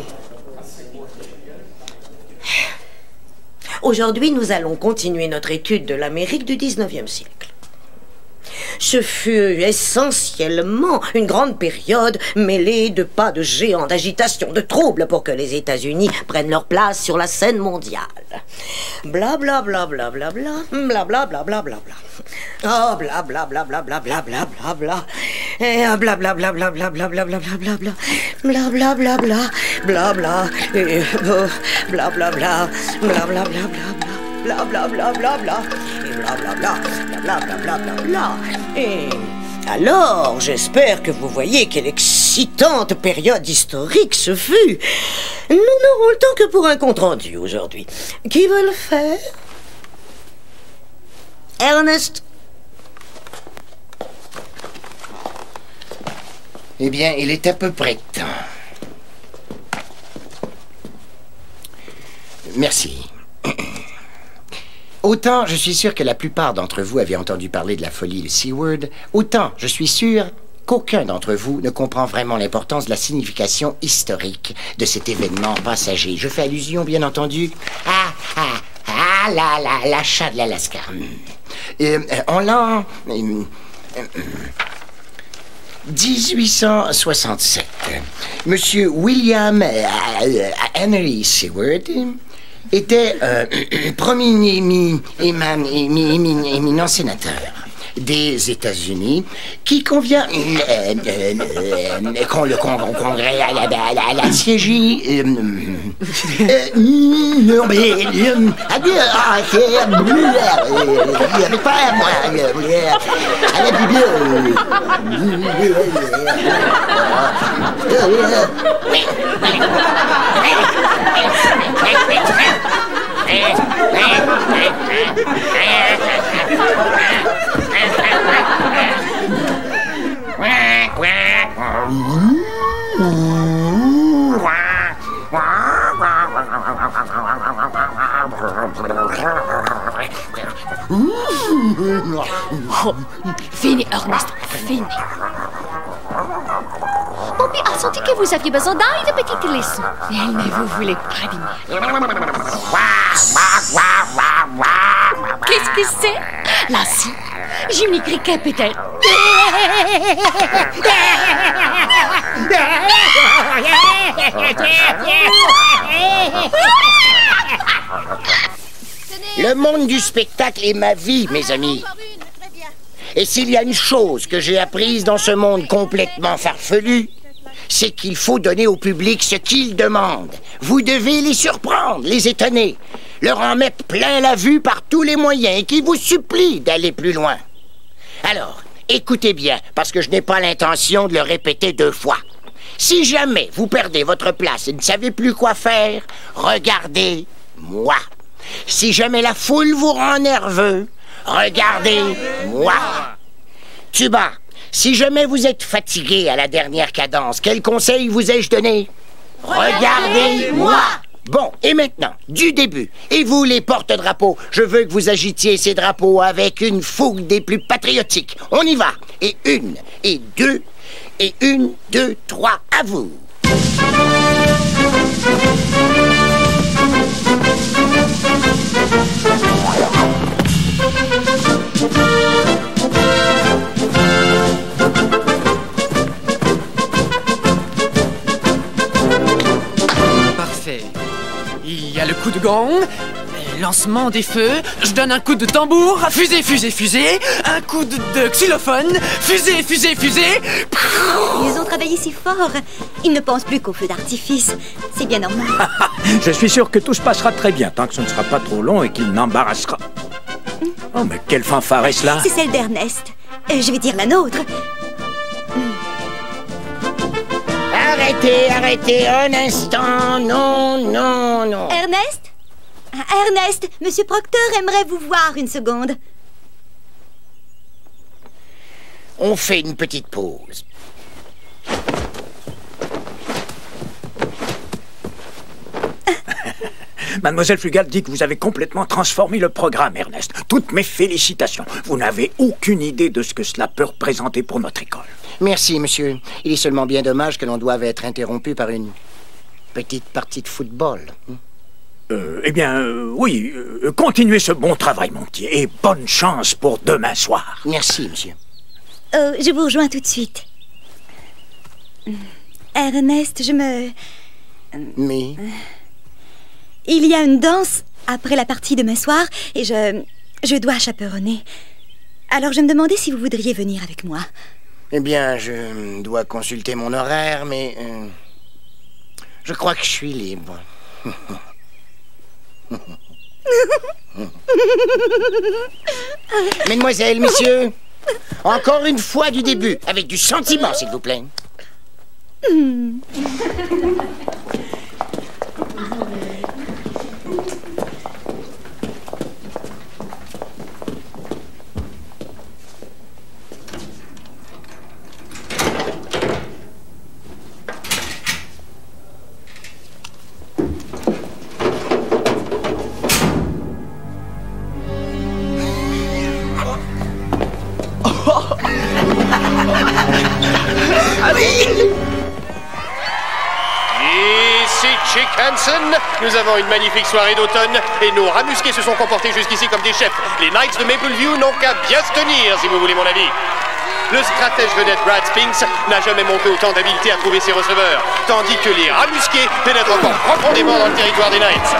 Aujourd'hui, nous allons continuer notre étude de l'Amérique du dix-neuvième siècle. Ce fut essentiellement une grande période mêlée de pas de géants, d'agitation, de troubles pour que les États-Unis prennent leur place sur la scène mondiale. Bla bla bla bla bla bla, bla bla bla bla bla bla. Oh bla bla bla bla bla bla bla bla bla. Et bla bla bla bla bla bla bla bla bla bla bla. Bla bla bla bla bla bla. Et bla bla bla bla bla bla bla bla bla bla bla bla. Bla bla bla bla bla bla bla bla. Et alors, j'espère que vous voyez quelle excitante période historique ce fut. Nous n'aurons le temps que pour un compte-rendu aujourd'hui. Qui veut le faire? Ernest? Eh bien, il est à peu près temps. Merci. Autant je suis sûr que la plupart d'entre vous avaient entendu parler de la folie de SeaWorld, autant je suis sûr qu'aucun d'entre vous ne comprend vraiment l'importance de la signification historique de cet événement passager. Je fais allusion, bien entendu, à, à, à la, la, l'achat de l'Alaska. Euh, en l'an euh, dix-huit cent soixante-sept, Monsieur William euh, Henry SeaWorld était euh, premier éminent sénateur des États-Unis qui convient euh, euh, euh, qu'on le con, congrès à la, à la, à la siéger euh, euh, non mais euh, ah c'est avec pas moi à la bibliothèque Oh, fini, Ernest, fini. Bobby a senti que vous aviez besoin d'une petite leçon. Elle ne vous voulait pas dire. Qu'est-ce que c'est? Là, si. Jiminy Cricket peut-être. Le monde du spectacle est ma vie, mes amis. Et s'il y a une chose que j'ai apprise dans ce monde complètement farfelu, c'est qu'il faut donner au public ce qu'il demande. Vous devez les surprendre, les étonner, leur en mettre plein la vue par tous les moyens et qui vous supplient d'aller plus loin. Alors, écoutez bien, parce que je n'ai pas l'intention de le répéter deux fois. Si jamais vous perdez votre place et ne savez plus quoi faire, regardez-moi. Si jamais la foule vous rend nerveux, regardez-moi. Tuba, si jamais vous êtes fatigué à la dernière cadence, quel conseil vous ai-je donné? Regardez-moi. Bon, et maintenant, du début. Et vous, les porte-drapeaux, je veux que vous agitiez ces drapeaux avec une fougue des plus patriotiques. On y va. Et une, et deux, et une, deux, trois, à vous. Parfait. Il y a le coup de gong, lancement des feux, je donne un coup de tambour, fusée, fusée, fusée, un coup de, de xylophone, fusée, fusée, fusée. Ils ont travaillé si fort. Ils ne pensent plus qu'au feu d'artifice. C'est bien normal. Je suis sûr que tout se passera très bien, tant que ce ne sera pas trop long et qu'il n'embarrassera. Oh, mais quelle fanfare est-ce là? C'est celle d'Ernest. Euh, je vais dire la nôtre. Arrêtez, arrêtez un instant. Non, non, non. Ernest? Ernest, Monsieur Proctor aimerait vous voir une seconde. On fait une petite pause. Mademoiselle Flugal dit que vous avez complètement transformé le programme, Ernest. Toutes mes félicitations. Vous n'avez aucune idée de ce que cela peut représenter pour notre école. Merci, monsieur. Il est seulement bien dommage que l'on doive être interrompu par une petite partie de football. Euh, eh bien, euh, oui, euh, continuez ce bon travail, mon petit, et bonne chance pour demain soir. Merci, monsieur. Oh, je vous rejoins tout de suite. Ernest, je me... Mais... Il y a une danse après la partie demain soir et je... je dois chaperonner. Alors je me demandais si vous voudriez venir avec moi. Eh bien, je dois consulter mon horaire, mais... euh, je crois que je suis libre. Mesdemoiselles, messieurs, encore une fois du début, avec du sentiment, s'il vous plaît. Hmm. Ici Chick Hansen, nous avons une magnifique soirée d'automne et nos ramusqués se sont comportés jusqu'ici comme des chefs. Les Knights de Mapleview n'ont qu'à bien se tenir, si vous voulez mon avis. Le stratège vedette Brad Spinks n'a jamais montré autant d'habileté à trouver ses receveurs, tandis que les ramusqués pénètrent encore profondément dans le territoire des Knights.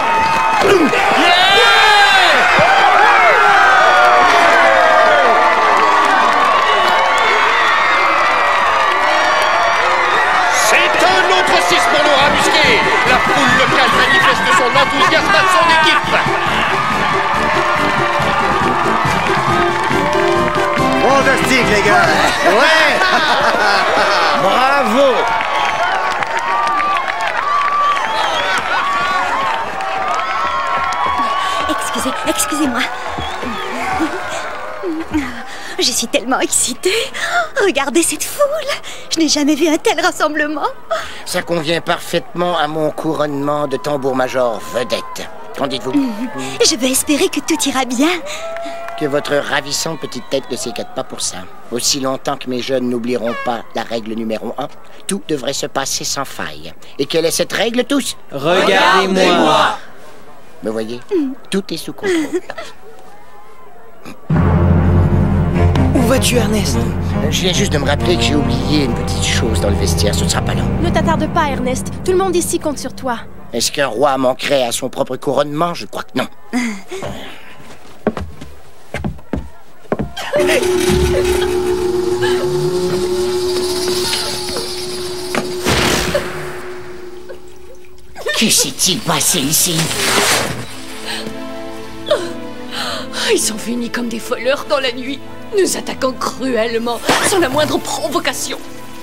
six pour nos ramusqués. La foule locale manifeste son enthousiasme à son équipe. Fantastique, les gars. Ouais. Bravo. Excusez, excusez-moi. Je suis tellement excitée. Regardez cette foule. Je n'ai jamais vu un tel rassemblement. Ça convient parfaitement à mon couronnement de tambour-major vedette. Qu'en dites-vous? Je veux espérer que tout ira bien. Que votre ravissante petite tête ne s'écarte pas pour ça. Aussi longtemps que mes jeunes n'oublieront pas la règle numéro un, tout devrait se passer sans faille. Et quelle est cette règle, tous? Regardez-moi. Me voyez? Tout est sous contrôle. Où vas-tu, Ernest? Je viens juste de me rappeler que j'ai oublié une petite chose dans le vestiaire. Ce ne sera pas long. Ne t'attarde pas, Ernest. Tout le monde ici compte sur toi. Est-ce qu'un roi manquerait à son propre couronnement? Je crois que non. Que s'est-il passé ici? Ils sont finis comme des voleurs dans la nuit, nous attaquant cruellement, sans la moindre provocation.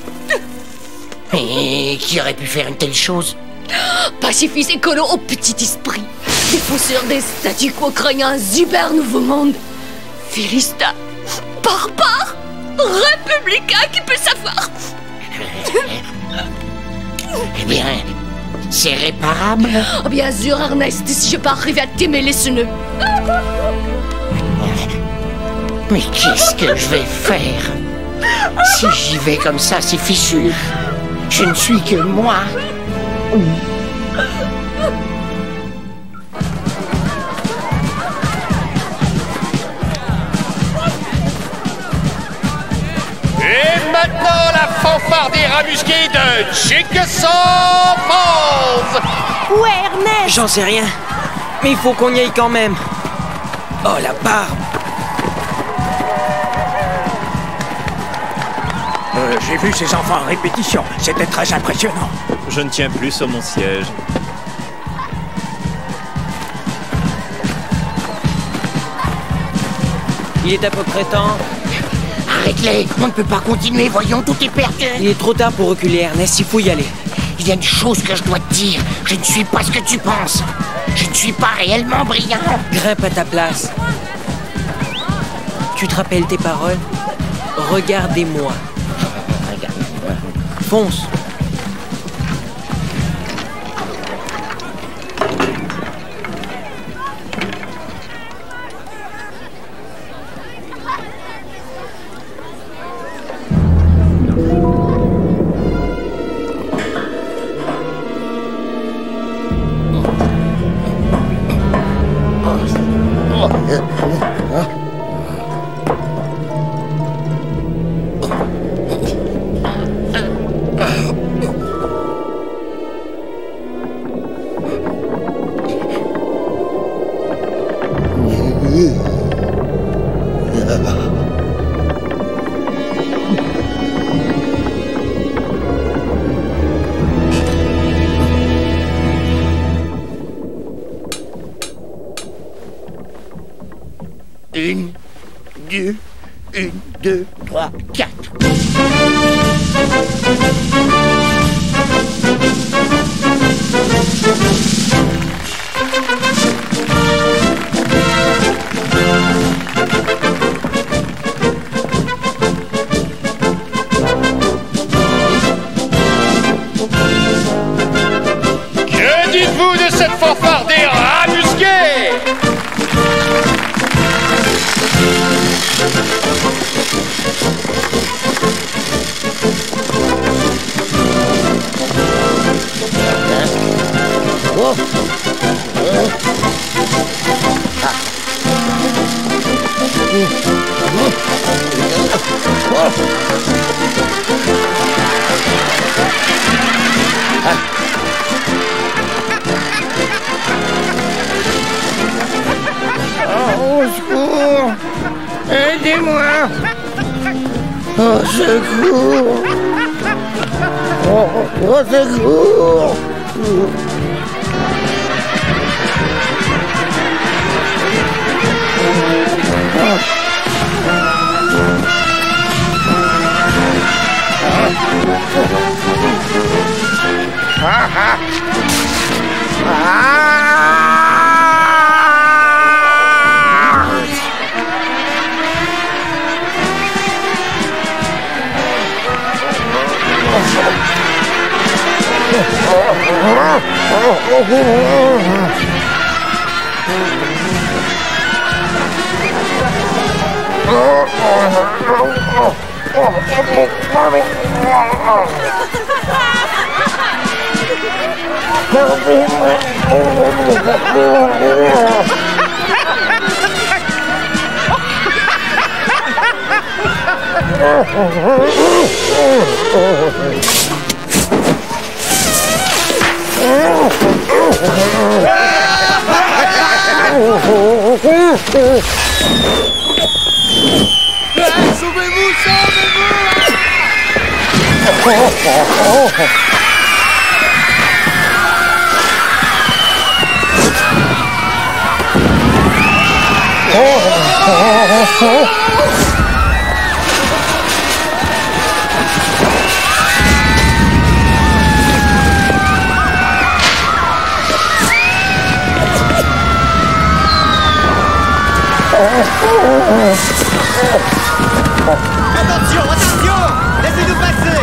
Et qui aurait pu faire une telle chose? Pacifistes et colons au petit esprit, défenseurs des statu quo craignant un super nouveau monde, Philistins, barbares, républicains, qui peut savoir? Eh bien, c'est réparable? Oh, bien sûr, Ernest, si je peux arriver à t'aimer les nœuds. Mais qu'est-ce que je vais faire? Si j'y vais comme ça, c'est fichu. Je ne suis que moi. Et maintenant, la fanfare des ramusqués de Chickasaw Falls. Où est Ernest? J'en sais rien. Mais il faut qu'on y aille quand même. Oh, la barbe. Euh, j'ai vu ces enfants en répétition. C'était très impressionnant. Je ne tiens plus sur mon siège. Il est à peu près temps. Arrête-les, on ne peut pas continuer, voyons, tout est perdu. Il est trop tard pour reculer, Ernest, il faut y aller. Il y a une chose que je dois te dire. Je ne suis pas ce que tu penses. Je ne suis pas réellement brillant. Grimpe à ta place. Tu te rappelles tes paroles? Regardez-moi. Regarde-moi. Fonce. Une, deux, une, deux, trois, quatre. Que dites-vous de cette fanfare des rats musqués? Oh. Oh. Ah. Oh, au secours! Aidez-moi! Au secours! Oh, au secours! Ah ah! Ah! Sauvez-vous, sauvez-vous! Attention, attention! Laissez-nous passer!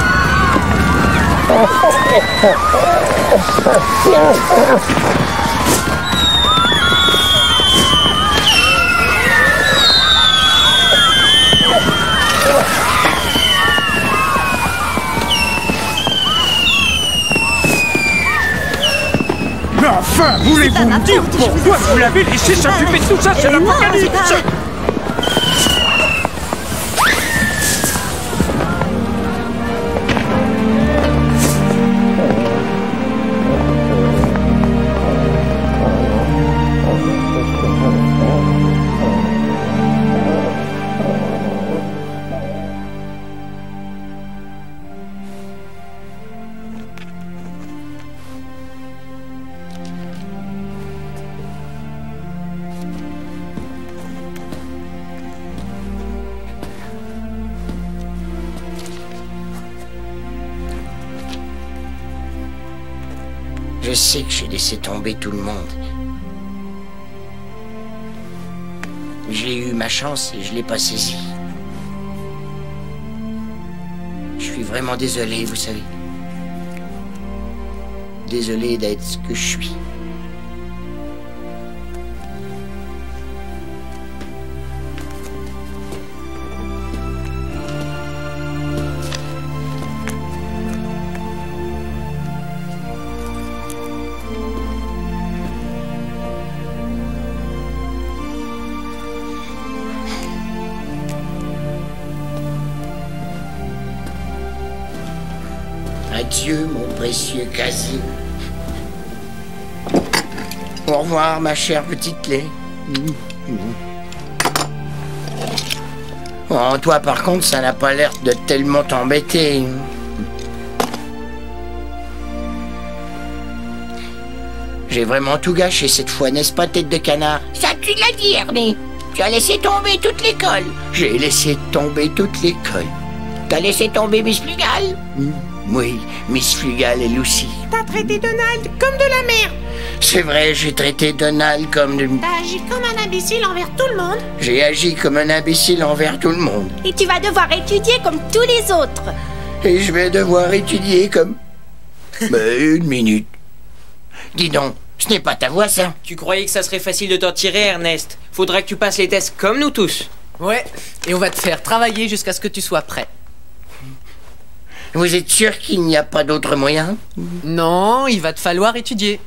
Mais enfin, voulez-vous me dire pourquoi vous l'avez laissé s'occuper de tout ça? C'est l'apocalypse! Je sais que j'ai laissé tomber tout le monde. J'ai eu ma chance et je l'ai pas saisie. Je suis vraiment désolé, vous savez. Désolé d'être ce que je suis. Adieu, mon précieux casier. Au revoir, ma chère petite clé. Mmh. Mmh. Oh, toi, par contre, ça n'a pas l'air de tellement t'embêter. J'ai vraiment tout gâché cette fois, n'est-ce pas, tête de canard? Ça, tu l'as dit, Ernie. Tu as laissé tomber toute l'école. J'ai laissé tomber toute l'école. T'as laissé tomber Miss Flugal? Mm, oui, Miss Flugal et Lucy. T'as traité Donald comme de la merde. C'est vrai, j'ai traité Donald comme de... T'as agi comme un imbécile envers tout le monde. J'ai agi comme un imbécile envers tout le monde. Et tu vas devoir étudier comme tous les autres. Et je vais devoir étudier comme... Mais une minute. Dis donc, ce n'est pas ta voix, ça? Tu croyais que ça serait facile de t'en tirer, Ernest? Faudra que tu passes les tests comme nous tous. Ouais, et on va te faire travailler jusqu'à ce que tu sois prêt. Vous êtes sûr qu'il n'y a pas d'autre moyen? Non, il va te falloir étudier.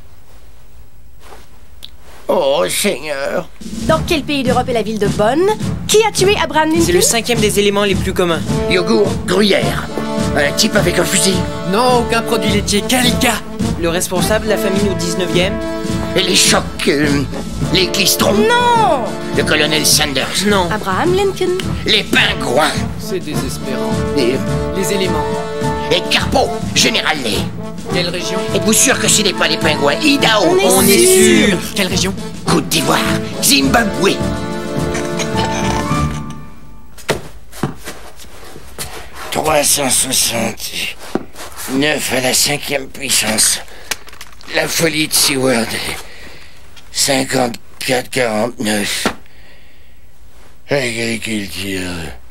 Oh, Seigneur. Dans quel pays d'Europe est la ville de Bonn? Qui a tué Abraham Lincoln? C'est le cinquième des éléments les plus communs. Yogourt, gruyère. Un type avec un fusil. Non, aucun produit laitier. Calica. Le responsable de la famine au dix-neuvième. Et les chocs, euh, les clistrons. Non. Le colonel Sanders. Non. Abraham Lincoln. Les pingouins. C'est désespérant. Et... Les éléments. Et Carpo, Général Lee. Quelle région? Êtes-vous sûr que ce n'est pas les pingouins? Idaho. On est, On est sûr. Quelle région? Côte d'Ivoire. Zimbabwe. trois cent soixante-neuf à la cinquième puissance. La folie de Seward. cinquante-quatre quarante-neuf. Agriculture.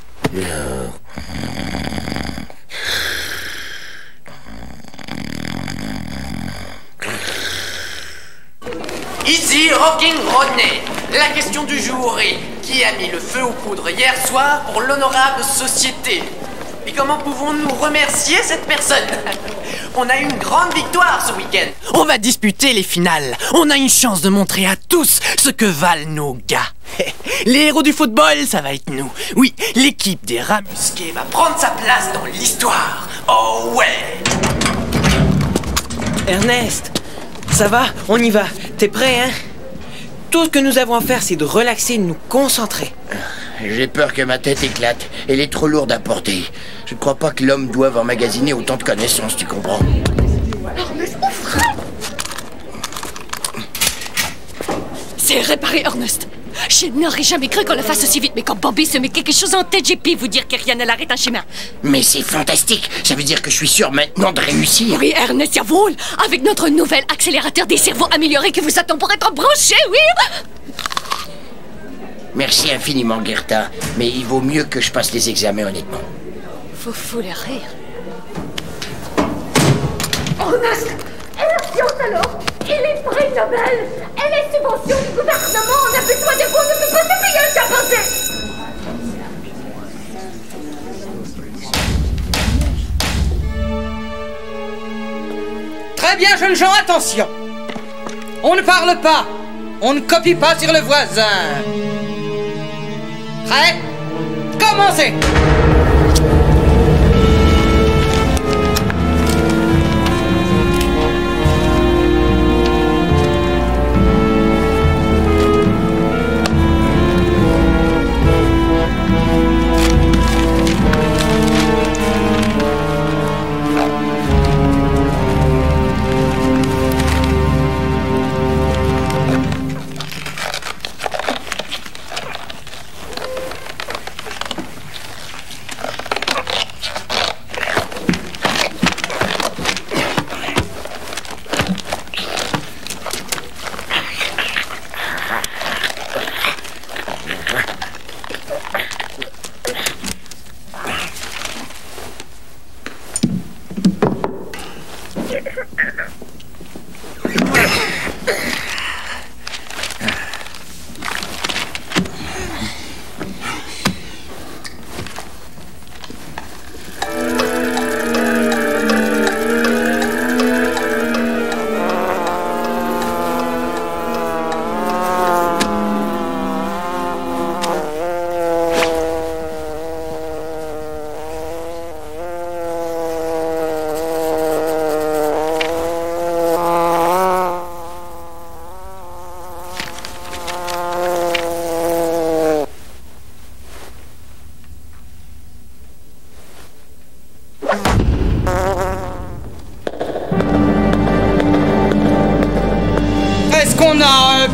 Ici Rocking Rodney. La question du jour est: qui a mis le feu aux poudres hier soir pour l'honorable société? Et comment pouvons-nous remercier cette personne? On a eu une grande victoire ce week-end. On va disputer les finales. On a une chance de montrer à tous ce que valent nos gars. Les héros du football, ça va être nous. Oui, l'équipe des rats musqués va prendre sa place dans l'histoire. Oh ouais. Ernest, ça va? On y va. T'es prêt, hein? Tout ce que nous avons à faire, c'est de relaxer et de nous concentrer. J'ai peur que ma tête éclate. Elle est trop lourde à porter. Je ne crois pas que l'homme doive emmagasiner autant de connaissances, tu comprends? C'est réparé, Ernest. Je n'aurais jamais cru qu'on le fasse aussi vite, mais quand Bobby se met quelque chose en tête, j'ai pu vous dire que rien ne l'arrête un chemin. Mais c'est fantastique. Ça veut dire que je suis sûr maintenant de réussir. Oui, Ernest, jawohl. Avec notre nouvel accélérateur des cerveaux amélioré qui vous attend pour être branché, oui. Merci infiniment, Gerta. Mais il vaut mieux que je passe les examens, honnêtement. Vous foutez rire. Ernest, et la science alors? Et les prix Nobel? Et les subventions du gouvernement? On a besoin de vous, on ne peut pas se payer un chimpanzé! Très bien, jeunes gens, attention! On ne parle pas, on ne copie pas sur le voisin. Prêt? Commencez!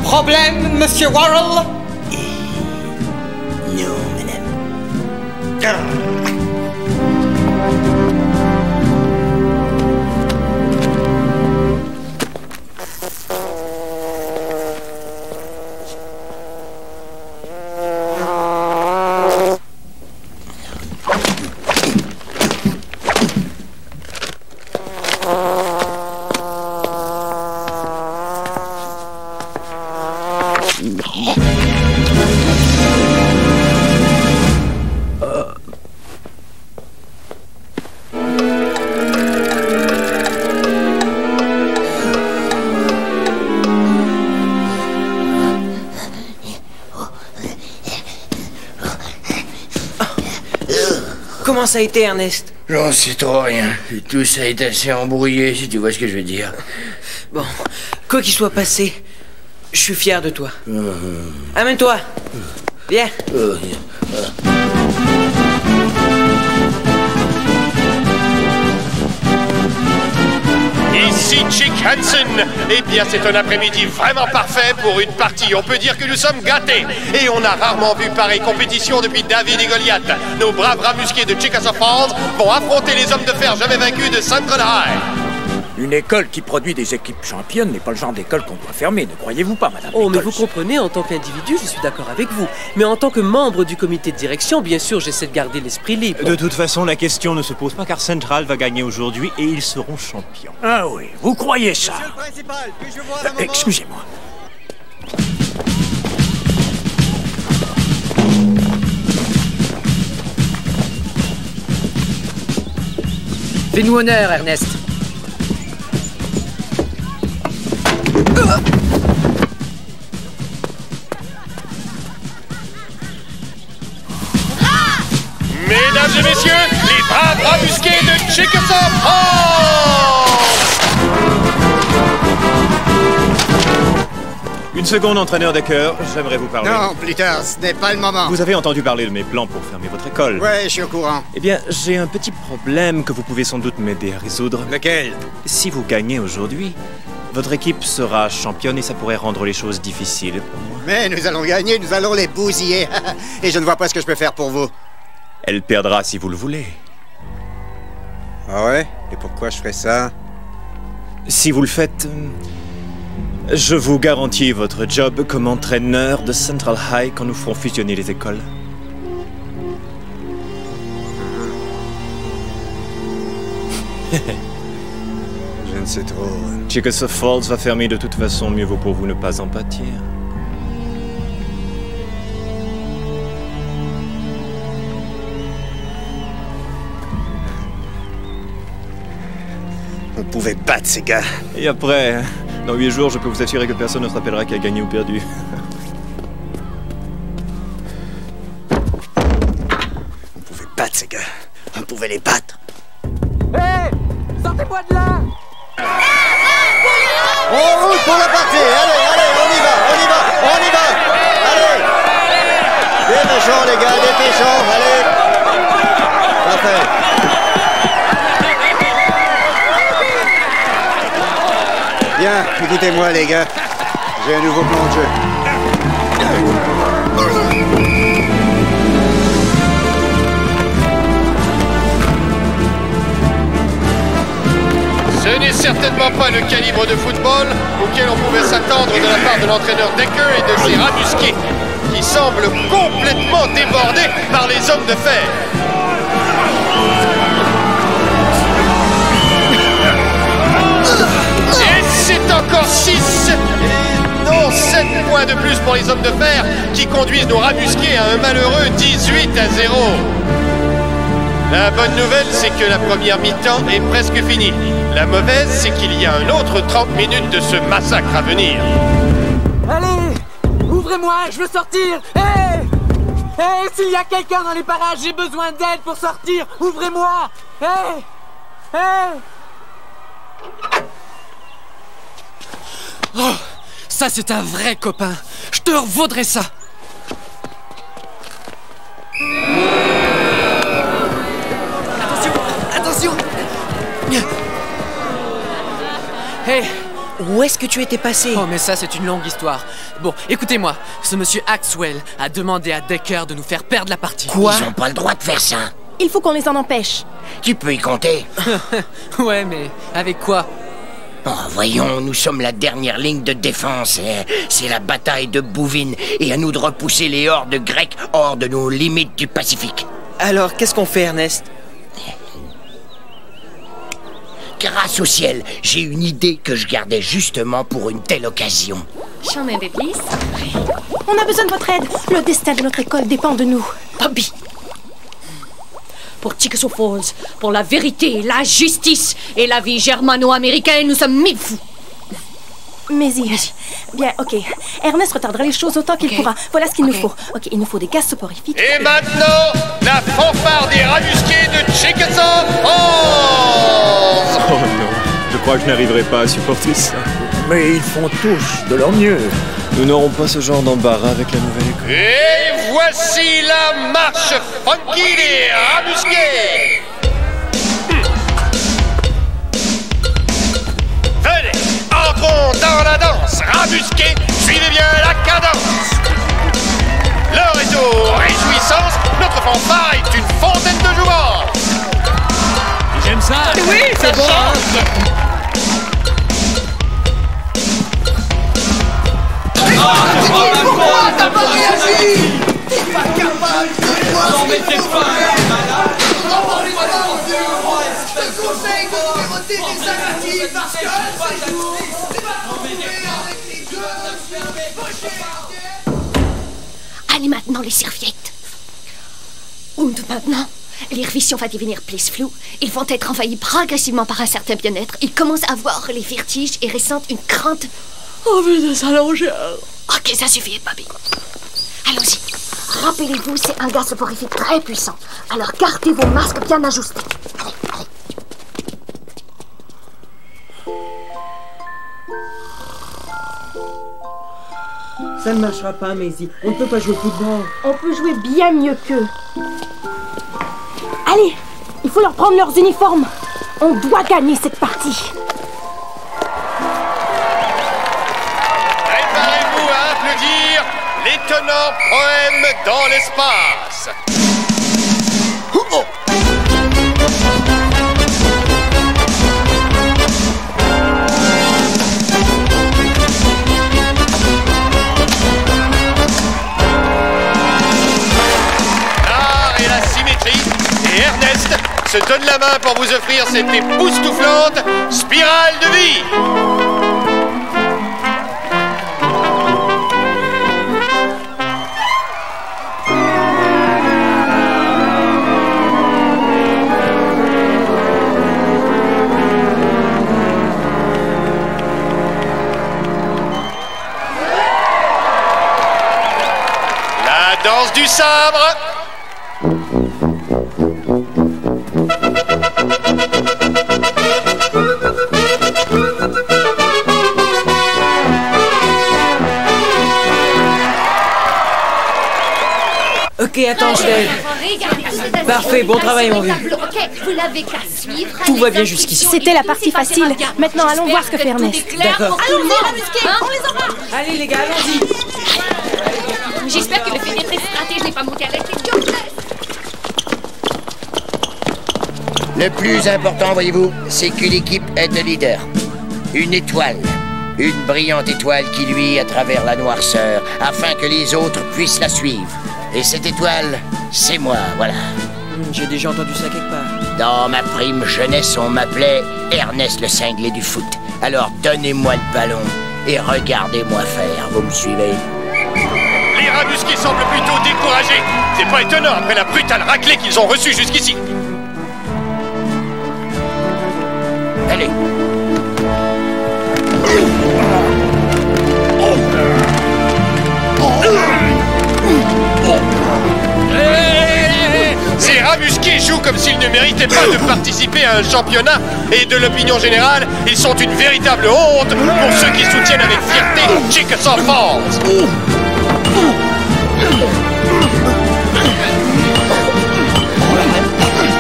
problème, Monsieur Worrell? Non, madame. Comment ça a été, Ernest? J'en sais trop rien. Tout ça est assez embrouillé, si tu vois ce que je veux dire. Bon, quoi qu'il soit passé, je suis fier de toi. Amène-toi. Viens. Ici Chick Hansen. Eh bien, c'est un après-midi vraiment parfait pour une partie. On peut dire que nous sommes gâtés. Et on a rarement vu pareille compétition depuis David et Goliath. Nos braves ramusqués de Chickasaw Falls vont affronter les hommes de fer jamais vaincus de Central High. Une école qui produit des équipes championnes n'est pas le genre d'école qu'on doit fermer, ne croyez-vous pas, madame? Oh, mais vous comprenez, en tant qu'individu, je suis d'accord avec vous. Mais en tant que membre du comité de direction, bien sûr, j'essaie de garder l'esprit libre. De toute façon, la question ne se pose pas car Central va gagner aujourd'hui et ils seront champions. Ah oui, vous croyez ça? Monsieur le principal, puis-je voir un Euh, moment? Excusez-moi. Fais-nous honneur, Ernest. Mesdames et messieurs, les braves ramusqués de Chickasaw Falls! Une seconde, entraîneur de cœur, j'aimerais vous parler. Non, plus tard, ce n'est pas le moment. Vous avez entendu parler de mes plans pour fermer votre école. Ouais, je suis au courant. Eh bien, j'ai un petit problème que vous pouvez sans doute m'aider à résoudre. Lequel? Si vous gagnez aujourd'hui, votre équipe sera championne et ça pourrait rendre les choses difficiles pour moi. Mais nous allons gagner, nous allons les bousiller. Et je ne vois pas ce que je peux faire pour vous. Elle perdra si vous le voulez. Ah ouais? Et pourquoi je ferais ça? Si vous le faites, je vous garantis votre job comme entraîneur de Central High quand nous ferons fusionner les écoles. Je ne sais trop. Chickasaw Falls va fermer de toute façon, mieux vaut pour vous ne pas en pâtir. On pouvait battre ces gars. Et après, dans huit jours, je peux vous assurer que personne ne se rappellera qui a gagné ou perdu. On pouvait battre ces gars. On pouvait les battre. Hé hey, sortez-moi de là! En route pour la partie! Allez, allez, on y va, on y va, on y va! Allez! Dépêchons les gars, dépêchons, allez! Parfait! Bien, écoutez-moi les gars. J'ai un nouveau plan de jeu. Ce n'est certainement pas le calibre de football auquel on pouvait s'attendre de la part de l'entraîneur Decker et de ses ramusqués, qui semblent complètement débordés par les hommes de fer. Et c'est encore six, non sept points de plus pour les hommes de fer qui conduisent nos ramusqués à un malheureux dix-huit à zéro. La bonne nouvelle, c'est que la première mi-temps est presque finie. La mauvaise, c'est qu'il y a un autre trente minutes de ce massacre à venir. Allez! Ouvrez-moi, je veux sortir! Hé! Hey! Hé, hey, s'il y a quelqu'un dans les parages, j'ai besoin d'aide pour sortir! Ouvrez-moi! Hé! Hey! Hé! Hey! Oh, ça c'est un vrai copain. Je te revaudrais ça. Attention, attention. Hé, hey, Où est-ce que tu étais passé? Oh, mais ça, c'est une longue histoire. Bon, écoutez-moi. Ce monsieur Axwell a demandé à Decker de nous faire perdre la partie. Quoi? Ils ont pas le droit de faire ça. Il faut qu'on les en empêche. Tu peux y compter. Ouais, mais avec quoi? Oh, voyons, nous sommes la dernière ligne de défense. C'est la bataille de Bouvines. Et à nous de repousser les hordes grecques hors de nos limites du Pacifique. Alors, qu'est-ce qu'on fait, Ernest? Grâce au ciel, j'ai une idée que je gardais justement pour une telle occasion. J'en ai des pistes. On a besoin de votre aide. Le destin de notre école dépend de nous. Bobby. Pour Chickasaw Falls, pour la vérité, la justice et la vie germano-américaine, nous sommes mille fous. Mais y bien, ok. Ernest retardera les choses autant qu'il okay. pourra. Voilà ce qu'il okay. nous faut. Ok, il nous faut des gaz soporifiques. Et maintenant, la fanfare des rabusqués de Chickasaw Falls. Oh non, je crois que je n'arriverai pas à supporter ça. Mais ils font tous de leur mieux. Nous n'aurons pas ce genre d'embarras avec la nouvelle école. Et voici la marche funky des rabusqués. Venez, entrons dans la danse. Rabusqués, suivez bien la cadence. L'heure est aux réjouissances. Notre fanfare est une fontaine de jouvence. J'aime ça. Oui, c'est bon. Hein. Pourquoi t'as pas réagi? T'es pas capable de voir. Non mais t'es pas malade. Je te conseille de déroter tes actifs parce que c'est tout. C'est pas trouvé avec les deux. Allez maintenant les serviettes. Und maintenant, les révisions vont devenir plus floues. Ils vont être envahis progressivement par un certain bien-être. Ils commencent à avoir les vertiges et ressentent une grande envie de s'allonger. Ok, ça suffit, Bobby. Allons-y. Rappelez-vous, c'est un gaz soporifique très puissant. Alors gardez vos masques bien ajustés. Ça ne marchera pas, Maisie. On ne peut pas jouer au football. On peut jouer bien mieux qu'eux. Allez, il faut leur prendre leurs uniformes. On doit gagner cette partie. Préparez-vous à applaudir l'étonnant poème dans l'espace. Oh oh. L'art et la symétrie, et Ernest se donne la main pour vous offrir cette époustouflante spirale de vie. La danse du sabre. Ok, attends, je t'aide. Parfait, bon travail, mon vieux. Ok, vous l'avez qu'à suivre. Tout va bien jusqu'ici. C'était la partie facile. Maintenant, allons voir ce que fait Ernest. D'accord. Allons-y, rabusqués, on les aura. Allez, les gars, allons-y. J'espère que le fenêtre stratège n'est pas monté à la question. Le plus important, voyez-vous, c'est qu'une équipe ait de leader. Une étoile. Une brillante étoile qui luit à travers la noirceur, afin que les autres puissent la suivre. Et cette étoile, c'est moi, voilà. Hmm, J'ai déjà entendu ça quelque part. Dans ma prime jeunesse, on m'appelait Ernest le cinglé du foot. Alors donnez-moi le ballon et regardez-moi faire, vous me suivez? Les rabusqués semblent plutôt découragés. C'est pas étonnant après la brutale raclée qu'ils ont reçue jusqu'ici. Allez. Ces rabusqués jouent comme s'ils ne méritaient pas de participer à un championnat et de l'opinion générale, ils sont une véritable honte pour ceux qui soutiennent avec fierté Chickasaw Falls.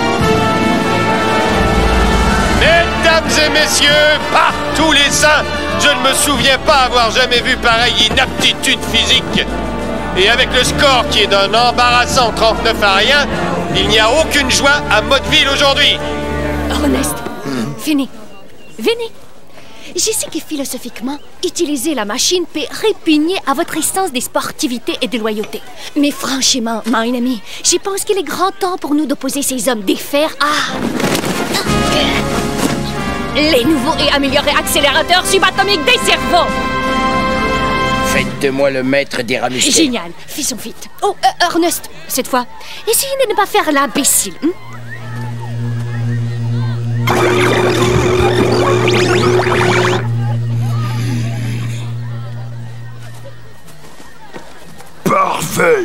Mesdames et messieurs, par tous les saints, Je ne me souviens pas avoir jamais vu pareille inaptitude physique. Et avec le score qui est d'un embarrassant trente-neuf à rien, il n'y a aucune joie à Motteville aujourd'hui. Ernest, fini. Venez. Je sais que philosophiquement, utiliser la machine peut répugner à votre essence de sportivité et de loyauté. Mais franchement, mon ami, je pense qu'il est grand temps pour nous d'opposer ces hommes défaire à... les nouveaux et améliorés accélérateurs subatomiques des cerveaux. Faites de moi le maître des rats musqués. Génial, faisons vite. Oh, euh, Ernest, cette fois, essayez de ne pas faire l'imbécile. Hein? Parfait.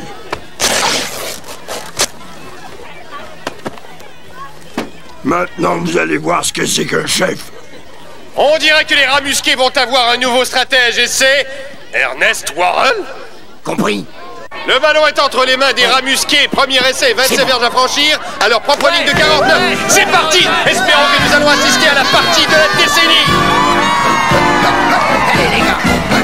Maintenant, vous allez voir ce que c'est qu'un chef. On dirait que les rats musqués vont avoir un nouveau stratège et c'est... Ernest Warren? Compris. Le ballon est entre les mains des rats musqués. Premier essai, vingt-sept verges à franchir à leur propre ligne de quarante-neuf. C'est parti. Espérons que nous allons assister à la partie de la décennie. Allez, les gars.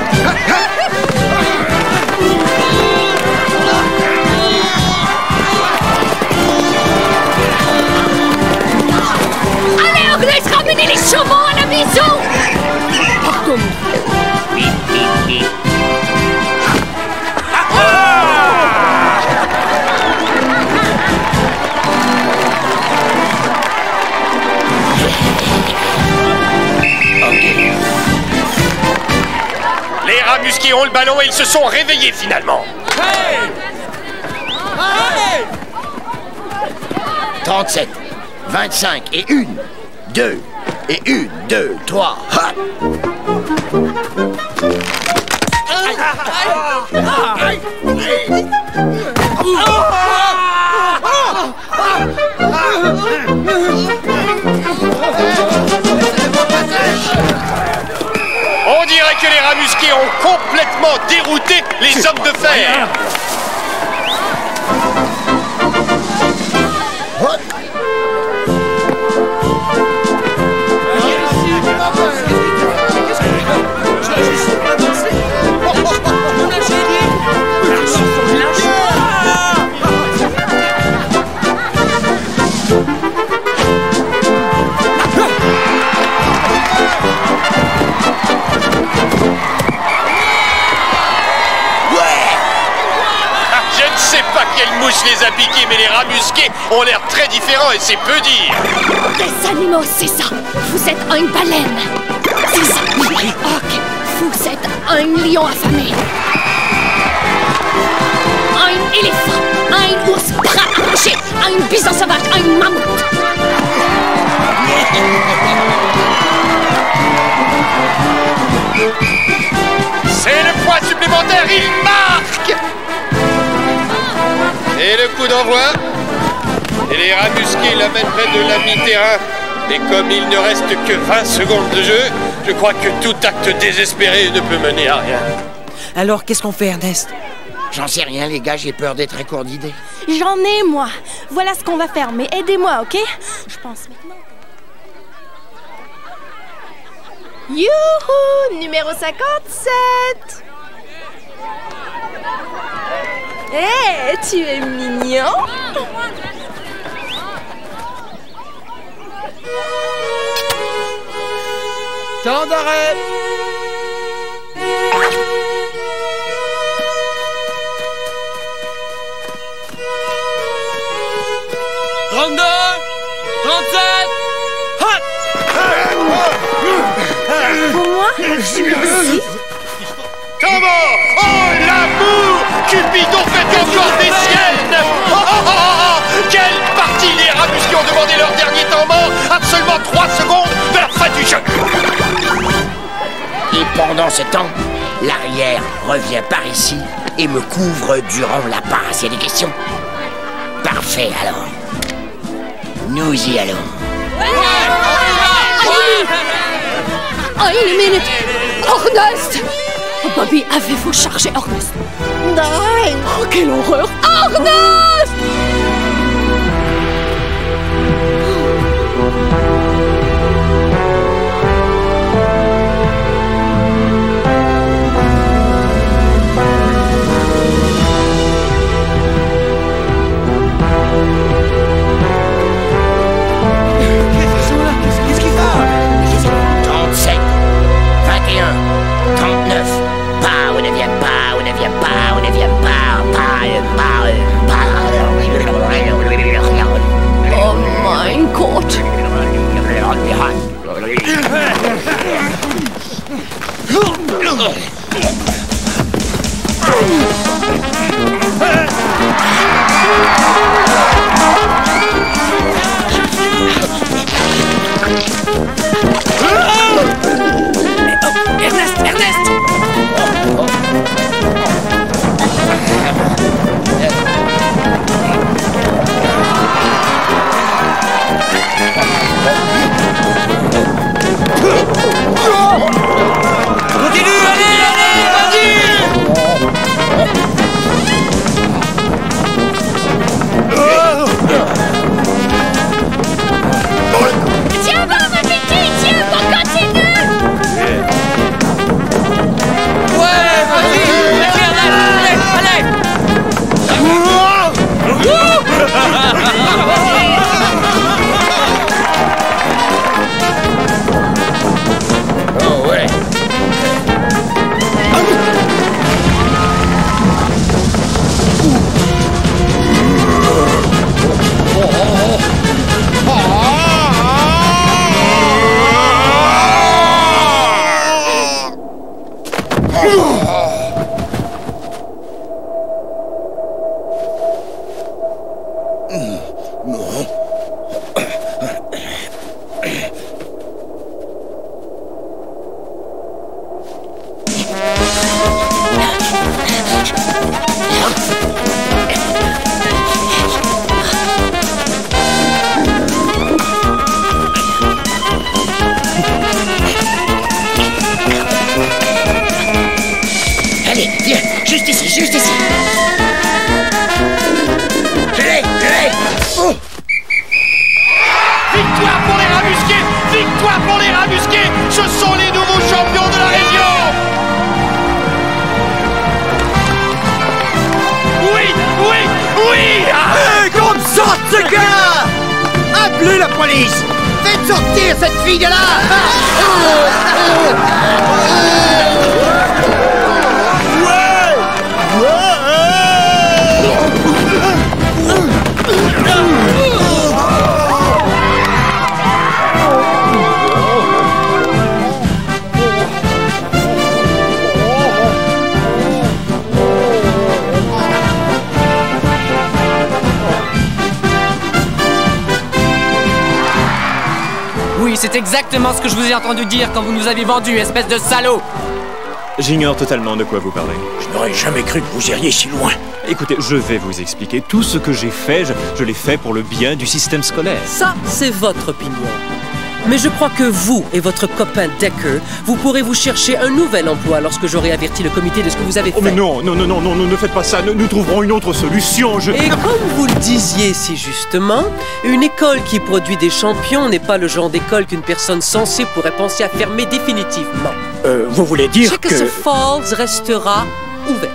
Allez, Ernest, ramenez les chevaux à la maison. Pardon. Les rats musqués ont le ballon et ils se sont réveillés finalement. Hey hey trente-sept, vingt-cinq et une, deux, et une, deux, trois. Ha On dirait que les rats musqués ont complètement dérouté les hommes de fer. Quelle mouche les a piqués, mais les rats musqués ont l'air très différents et c'est peu dire. Des animaux, c'est ça. Vous êtes une baleine. C'est ça. Ok. Vous êtes un lion affamé. Un éléphant. Un ours bras arrachés. Un bison sauvage. Un mammouth. C'est le point supplémentaire. Il marque. Et le coup d'envoi. Et les rats musqués l'amènent près de la mi-terrain. Et comme il ne reste que vingt secondes de jeu, je crois que tout acte désespéré ne peut mener à rien. Alors, qu'est-ce qu'on fait, Ernest? J'en sais rien, les gars, j'ai peur d'être à court d'idées. J'en ai, moi. Voilà ce qu'on va faire, mais aidez-moi, ok? Je pense maintenant... Youhou! Numéro cinquante-sept! Hé, hey, tu es mignon! Temps d'arrêt! trente-deux! trente-sept! Hop! Pour moi? Merci! Comment? Oh, l'amour! Cupidon fait encore des siennes! Oh, oh, oh, oh! Quelle partie! Les rats musqués ont demandé leur dernier temps mort à seulement trois secondes de la fin du jeu! Et pendant ce temps, l'arrière revient par ici et me couvre durant la passe. Il y a des questions? Parfait, alors. Nous y allons. Oh, une minute! Ernest! Bobby, avez-vous chargé Ernest? Non! Oh, quelle horreur! Ernest! police! Faites sortir cette fille de là! Oui, c'est exactement ce que je vous ai entendu dire quand vous nous avez vendu, espèce de salaud! J'ignore totalement de quoi vous parlez. Je n'aurais jamais cru que vous iriez si loin. Écoutez, je vais vous expliquer. Tout ce que j'ai fait, je, je l'ai fait pour le bien du système scolaire. Ça, c'est votre opinion. Mais je crois que vous et votre copain Decker, vous pourrez vous chercher un nouvel emploi lorsque j'aurai averti le comité de ce que vous avez fait. Oh mais non, non, non, non, non, ne faites pas ça. Nous, nous trouverons une autre solution. Je... Et comme vous le disiez si justement, une école qui produit des champions n'est pas le genre d'école qu'une personne sensée pourrait penser à fermer définitivement. Euh, vous voulez dire que... Chickasaw Falls restera ouverte.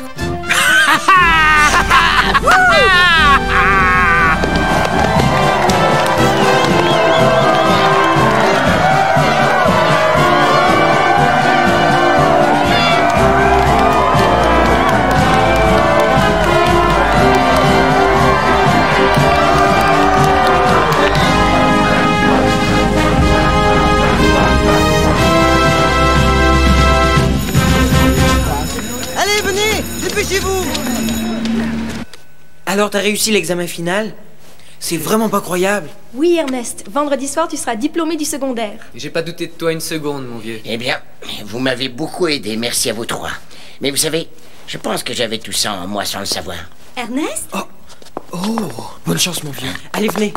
Allez, venez! Dépêchez-vous! Alors, t'as réussi l'examen final? C'est vraiment pas croyable. Oui, Ernest. Vendredi soir, tu seras diplômé du secondaire. J'ai pas douté de toi une seconde, mon vieux. Eh bien, vous m'avez beaucoup aidé, merci à vous trois. Mais vous savez, je pense que j'avais tout ça en moi sans le savoir. Ernest? Oh, oh, bonne chance, mon vieux. Allez, venez.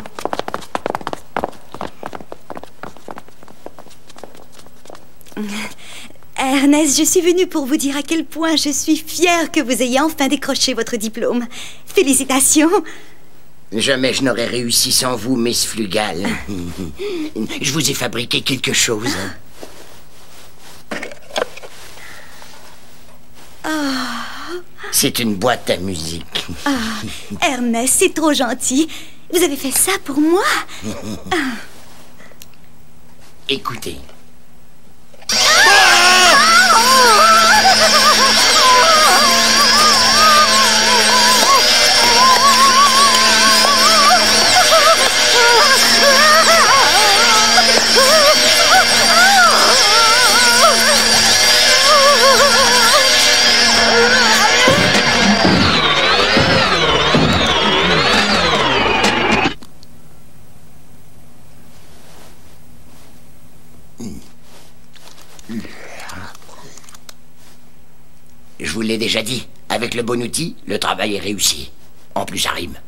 Ernest, je suis venue pour vous dire à quel point je suis fière que vous ayez enfin décroché votre diplôme. Félicitations. Jamais je n'aurais réussi sans vous, Miss Flugal. Je vous ai fabriqué quelque chose. Oh. C'est une boîte à musique. Ah, Ernest, c'est trop gentil. Vous avez fait ça pour moi? Ah. Écoutez. Je vous l'ai déjà dit, avec le bon outil, le travail est réussi. En plus, ça rime.